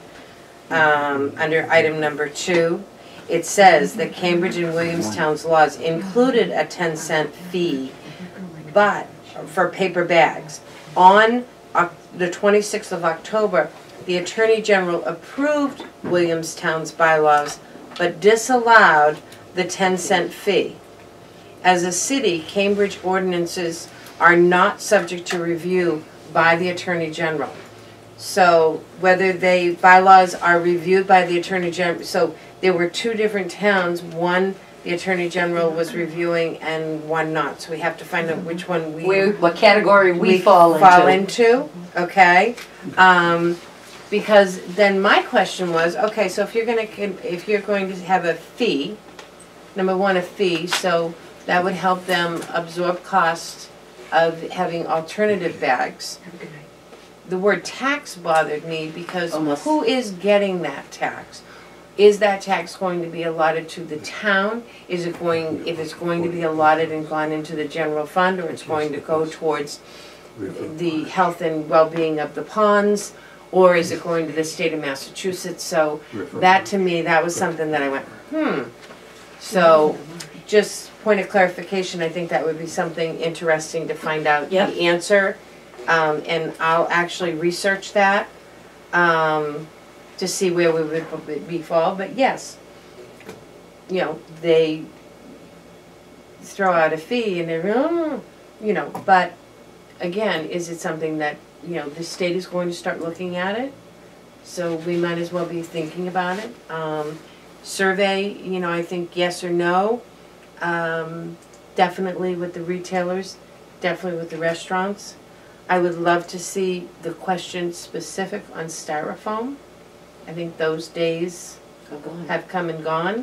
um, under item number two, it says that Cambridge and Williamstown's laws included a ten cent fee, but for paper bags. On uh, the twenty-sixth of October, the Attorney General approved Williamstown's bylaws, but disallowed the ten cent fee. As a city, Cambridge ordinances are not subject to review by the Attorney General. So whether they bylaws are reviewed by the Attorney General, so there were two different towns. One the Attorney General was reviewing and one not. So we have to find out which one we Where, what category we fall into. fall into, okay? Um, because then my question was, okay, so if you're gonna, con- if you're going to have a fee, number one, a fee, so that would help them absorb costs of having alternative bags. The word tax bothered me because Almost. who is getting that tax? Is that tax going to be allotted to the town? Is it going, if it's going to be allotted and gone into the general fund, or it's going to go towards the health and well-being of the ponds? Or is it going to the state of Massachusetts? So that, to me, that was something that I went, hmm. So just point of clarification, I think that would be something interesting to find out Yep. the answer. Um, and I'll actually research that, um, to see where we would be fall, but yes, you know, they throw out a fee and they're, oh, you know, but again, is it something that, you know, the state is going to start looking at it? So we might as well be thinking about it. Um, survey, you know, I think yes or no, um, definitely with the retailers, definitely with the restaurants. I would love to see the question specific on styrofoam. I think those days have come and gone.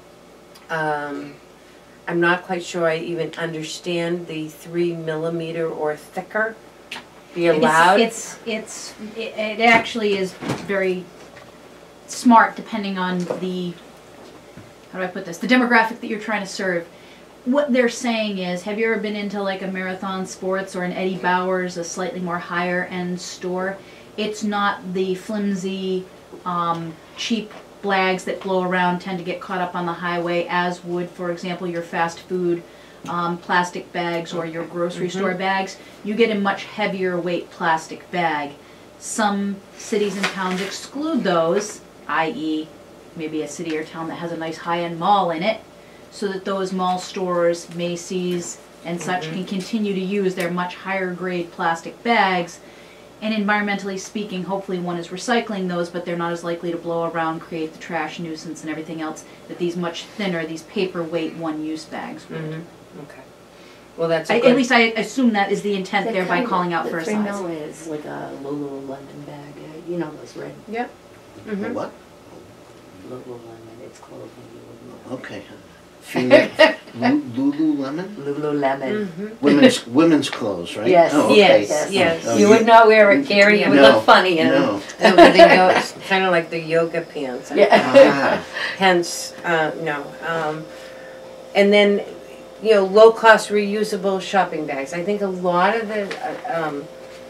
Um, I'm not quite sure I even understand the three millimeter or thicker be allowed. It's, it's, it's it, it actually is very smart depending on the, how do I put this, the demographic that you're trying to serve. What they're saying is, have you ever been into like a Marathon Sports or an Eddie Bauer's, a slightly more higher end store? It's not the flimsy, um, cheap flags that blow around, tend to get caught up on the highway, as would, for example, your fast food um, plastic bags or your grocery Mm-hmm. store bags. You get a much heavier weight plastic bag. Some cities and towns exclude those, that is maybe a city or town that has a nice high-end mall in it, so that those mall stores, Macy's and such, Mm-hmm. can continue to use their much higher grade plastic bags. And environmentally speaking, hopefully one is recycling those, but they're not as likely to blow around, create the trash nuisance and everything else that these much thinner, these paperweight one-use bags would. Mm-hmm. Okay. Well, that's a I, good. at least I assume that is the intent They're there by kind of- calling out for a The three size. mil is like a Lululemon bag, uh, you know those red Yep. The Mm-hmm. what? Lululemon, it's clothing. you wouldn't know. Okay. Female, Lu- Lululemon? Lululemon. Mm-hmm. Women's, women's clothes, right? Yes. Oh, okay. Yes, yes. Oh, You would not wear it, Gary, you would No, look funny in No. No, but the yo- it's kind of like the yoga pants. Yeah. Ah, Hence, uh, no. Um, and then, you know, low-cost reusable shopping bags. I think a lot of the uh, um,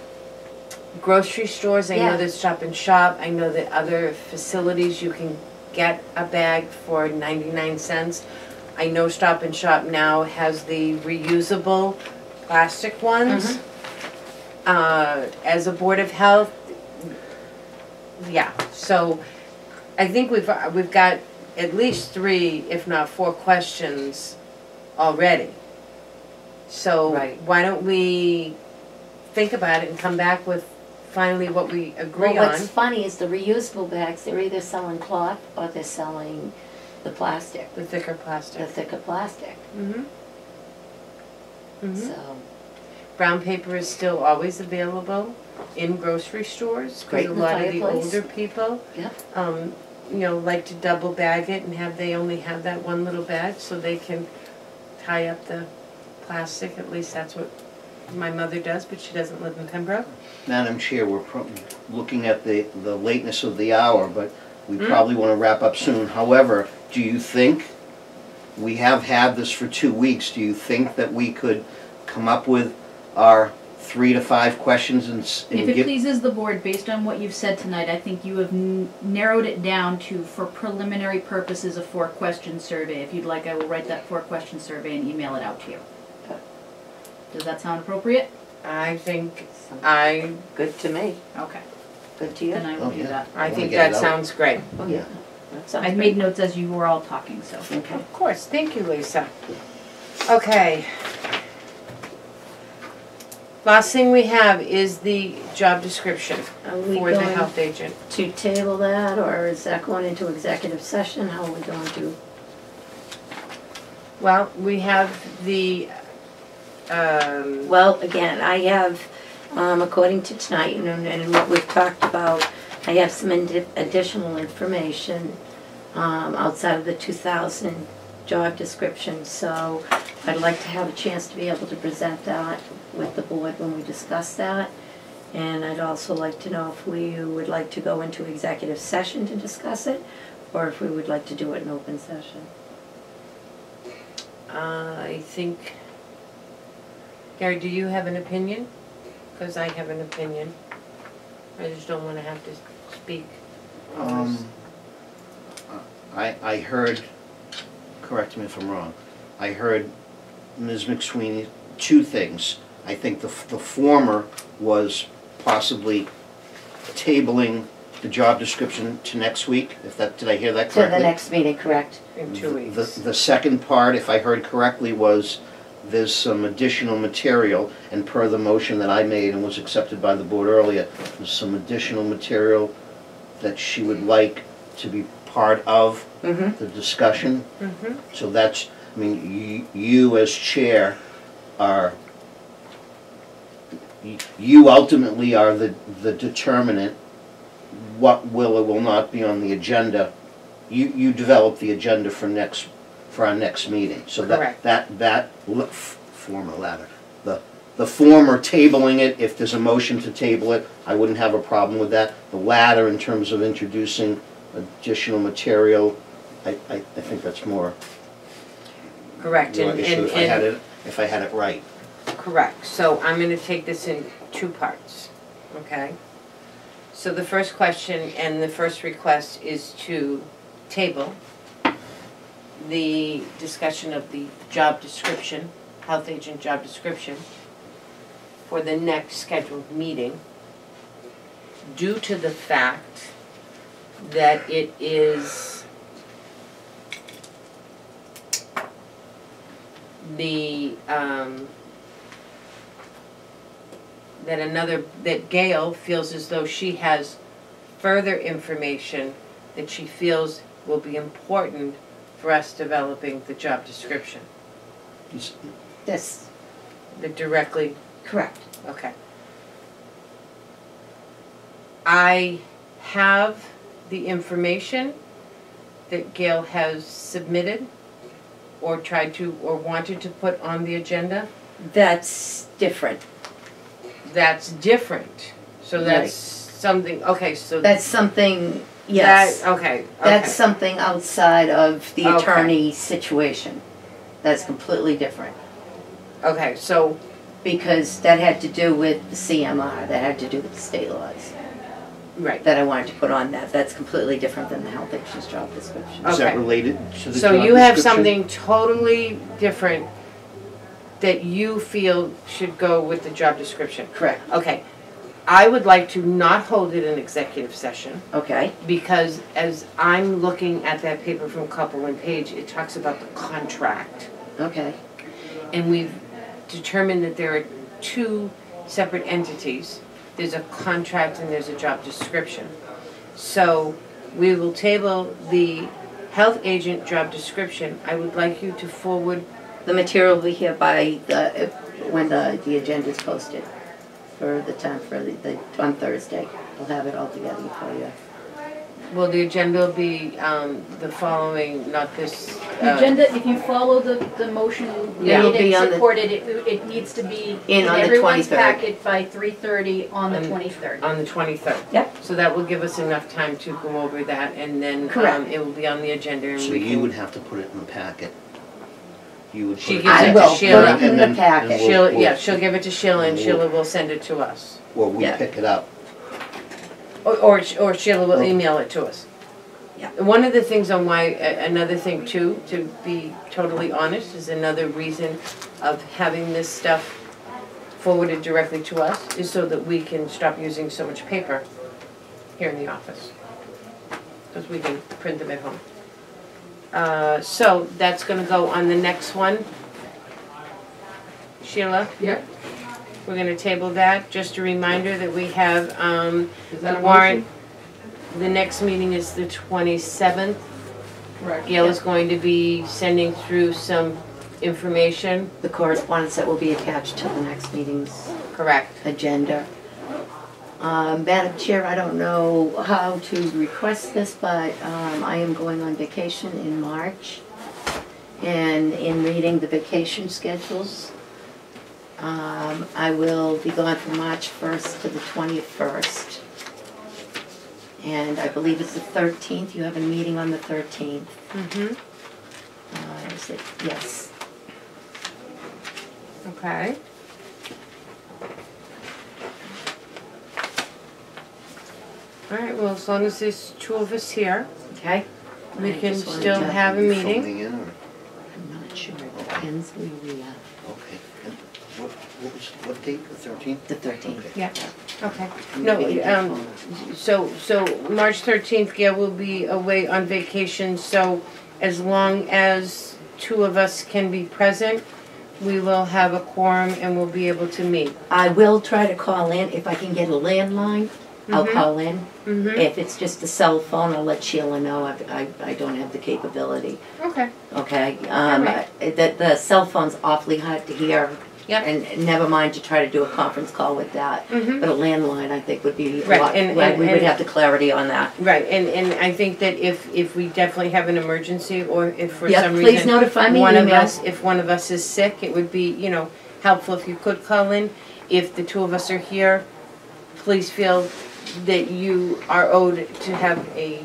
grocery stores, I Yeah. know there's Shop and Shop. I know that other facilities you can get a bag for ninety-nine cents. I know Stop and Shop now has the reusable plastic ones. Uh, as a Board of Health, yeah, so I think we've, we've got at least three, if not four questions already. So Right. why don't we think about it and come back with finally what we agree Well, on? what's funny is the reusable bags, they're either selling cloth or they're selling the plastic, The thicker the plastic. thicker plastic. Mm-hmm. Mm-hmm. So, Brown paper is still always available in grocery stores. 'Cause Great a in the lot of the fireplace. older people, yep. um, you know, like to double bag it and have, they only have that one little bag so they can tie up the plastic. At least that's what my mother does, but she doesn't live in Pembroke. Madam Chair, we're pro- looking at the, the lateness of the hour, but we Mm. probably want to wrap up soon. However, do you think, we have had this for two weeks, do you think that we could come up with our three to five questions and, s- and If it give? pleases the board, based on what you've said tonight, I think you have n- narrowed it down to, for preliminary purposes, a four-question survey. If you'd like, I will write that four-question survey and email it out to you. Does that sound appropriate? I think, I, Good to me. Okay, Good to you? then I Oh, will do yeah. that. I wanna think get it that out. sounds great. Oh, yeah. That sounds I great. made notes as you were all talking, so. Okay. Of course, thank you, Lisa. Okay. Last thing we have is the job description Are we for the going health agent. to table that, or is that going into executive session? How are we going to? Well, we have the, um, Well, again, I have, um, according to tonight and, and what we've talked about, I have some indi- additional information, um, outside of the two thousand job description, so I'd like to have a chance to be able to present that with the board when we discuss that. And I'd also like to know if we would like to go into executive session to discuss it, or if we would like to do it in open session. uh, I think, Gary, do you have an opinion? Because I have an opinion. I just don't want to have to speak. Um, I, I heard, correct me if I'm wrong, I heard Miz McSweeney, two things. I think the, the former was possibly tabling the job description to next week, if that, did I hear that To correctly? the next meeting, correct? In two weeks. The, the second part, if I heard correctly, was there's some additional material, and per the motion that I made and was accepted by the board earlier, there's some additional material that she would like to be part of Mm-hmm. the discussion. Mm-hmm. So that's, I mean, you, you as chair are, y- you ultimately are the, the determinant what will or will not be on the agenda. You, you develop the agenda for next, for our next meeting. So that, Correct. that, that, l- f- former ladder, the, the former tabling it, if there's a motion to table it, I wouldn't have a problem with that. The latter, in terms of introducing additional material, I, I, I think that's more Correct, your and, issue and, if I had and, it, if I had it right. correct. So I'm gonna take this in two parts, okay? So the first question and the first request is to table the discussion of the job description, health agent job description, for the next scheduled meeting, due to the fact that it is the, um, that another, that Gail feels as though she has further information that she feels will be important for us developing the job description. It's- Yes, That directly, correct. okay. I have the information that Gail has submitted or tried to, or wanted to put on the agenda. That's different. That's different. So that's something, okay, so. That's something, yes. That, okay, okay. That's something outside of the Okay. attorney situation. That's completely different. Okay, so, Because that had to do with the C M R, that had to do with the state laws, right. that I wanted to put on that. That's completely different than the health agent's job description. Is that Okay. related to the So job you have description? something totally different that you feel should go with the job description. Correct. Okay, I would like to not hold it in executive session, Okay, because as I'm looking at that paper from Couple and Page, it talks about the contract. okay, And we've determined that there are two separate entities. There's a contract and there's a job description. So we will table the health agent job description. I would like you to forward, the material will be here by the, when the, the agenda is posted for the time, for the, the, on Thursday. We'll have it all together for you. well, the agenda will be um, the following, not this. The uh, agenda, if you follow the, the motion Yeah. made It'll be on and the- supported, it, it needs to be In in on the everyone's twenty-third. packet by three thirty on the On- twenty-third. On the twenty-third. Yep. So that will give us enough time to go over that, and then Correct. um, it will be on the agenda, and So we you can. would have to put it in the packet. You would put She it. gives I it to will put Sheila. it in And the then- packet. and we'll- Sheila, we'll- yeah, she'll give it to Sheila, and we'll- Sheila will send it to us. Well, we Yeah. pick it up. Or, or or Sheila will Oh. email it to us. Yeah. One of the things on why, a- another thing too, to be totally honest, is another reason of having this stuff forwarded directly to us, is so that we can stop using so much paper here in the office. Because we can print them at home. Uh, so that's gonna go on the next one. Sheila? Yep. We're gonna table that. Just a reminder that we have, um, Is that the a warrant. motion? The next meeting is the twenty-seventh. Correct. Gail is going to be sending through some information. The correspondence that will be attached to the next meeting's Correct. agenda. Um, Madam Chair, I don't know how to request this, but um, I am going on vacation in March. And in reading the vacation schedules, um, I will be gone from March first to the twenty-first. And I believe it's the thirteenth. You have a meeting on the thirteenth. Mm-hmm. Uh, is it? Yes. Okay. All right, well, as long as there's two of us here, Okay. we I can just wanted still to- have a You meeting. phoning in, or? I'm not sure. It depends where we are. Okay. And what, what was, what date, the thirteenth? The thirteenth. Yeah, okay. Maybe you No, can um, phone us. so, so March thirteenth, Gail will be away on vacation, so as long as two of us can be present, we will have a quorum and we'll be able to meet. I will try to call in. If I can get a landline, I'll Mhm. call in. Mm-hmm. If it's just a cell phone, I'll let Sheila know. I, I, I don't have the capability. Okay. Okay? Um, Alright. I- the, the cell phone's awfully hard to hear. Yep. And never mind to try to do a conference call with that. Mhm. But a landline, I think, would be a Right, lot, and- well, and- we would and- have the clarity on that. Right, and, and I think that if, if we definitely have an emergency, or if for Yeah, some please reason notify me, one of email. us, if one of us is sick, it would be, you know, helpful if you could call in. If the two of us are here, please feel that you are owed to have a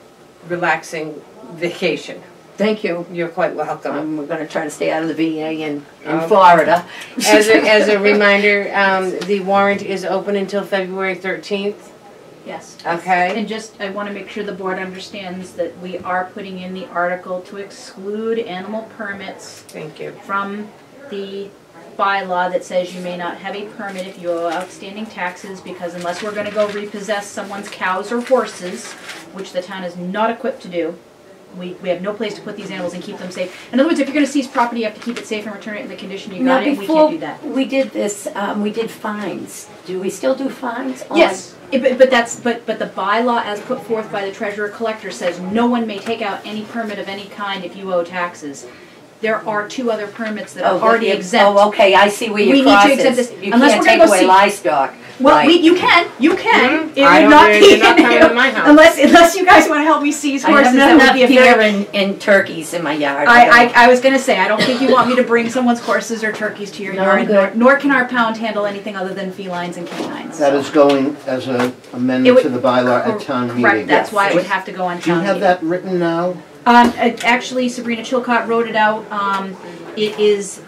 relaxing vacation. Thank you. You're quite welcome. Um, we're gonna try to stay out of the V A in, in Okay. Florida. As a, as a reminder, um, the warrant is open until February thirteenth, Yes. okay? And just, I want to make sure the board understands that we are putting in the article to exclude animal permits Thank you. from the bylaw that says you may not have a permit if you owe outstanding taxes, because unless we're gonna go repossess someone's cows or horses, which the town is not equipped to do, we, we have no place to put these animals and keep them safe. In other words, if you're gonna seize property, you have to keep it safe and return it in the condition you Now, got it, and we before can't do that. we did this, um, we did fines. Do we still do fines? on- Yes, it- but, but that's, but, but the bylaw as put forth by the treasurer collector says no one may take out any permit of any kind if you owe taxes. There are two other permits that Oh, are already you- exempt. Oh, okay, I see where We your need to cross exempt is. this, You unless can't we're gonna take go away see- livestock. Well, Right. we, you can, you can. Mhm. It I would don't- not they're- be they're not coming to my house. Unless, unless you guys wanna help me seize I horses, have that not would enough be a deer very. and, and turkeys in my yard. I, don't- I, I was gonna say, I don't think you want me to bring someone's horses or turkeys to your No, I'm yard, nor, good. nor can our pound handle anything other than felines and canines. That so. is going as an It amendment would- to the bylaw at town meeting. Correct, that's why it would Yes. have to go on Do you town have meeting. that written now? Um, uh, actually, Sabrina Chilcott wrote it out. Um, it is,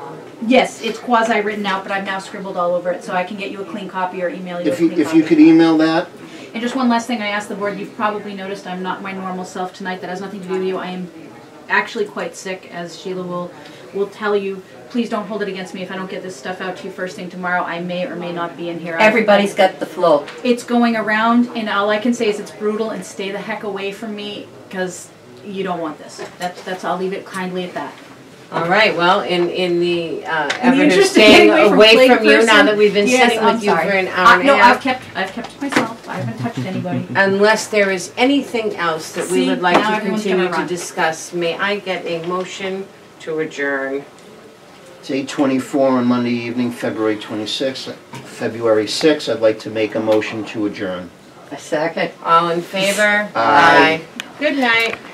yes, it's quasi written out, but I've now scribbled all over it, so I can get you a clean copy or email you a If you, clean if copy. you could email that, And just one last thing, I asked the board, you've probably noticed I'm not my normal self tonight. That has nothing to do with you. I am actually quite sick, as Sheila will, will tell you. Please don't hold it against me if I don't get this stuff out to you first thing tomorrow. I may or may not be in here. Everybody's got the flu. It's going around, and all I can say is it's brutal, and stay the heck away from me, because you don't want this. That's, that's, I'll leave it kindly at that. All right, well, in, in the uh, In the effort of interest of staying getting away from away plague from you, now person, that we've been yes, sitting I'm with you sorry. for an Uh, hour and a No, I've half, kept, I've kept myself. I haven't touched anybody. unless there is anything else that we See, would like now to everyone's continue gonna to run. discuss, may I get a motion to adjourn? it's eight twenty-four on Monday evening, February twenty-sixth. February sixth, I'd like to make a motion to adjourn. A second. All in favor? Aye. Good night.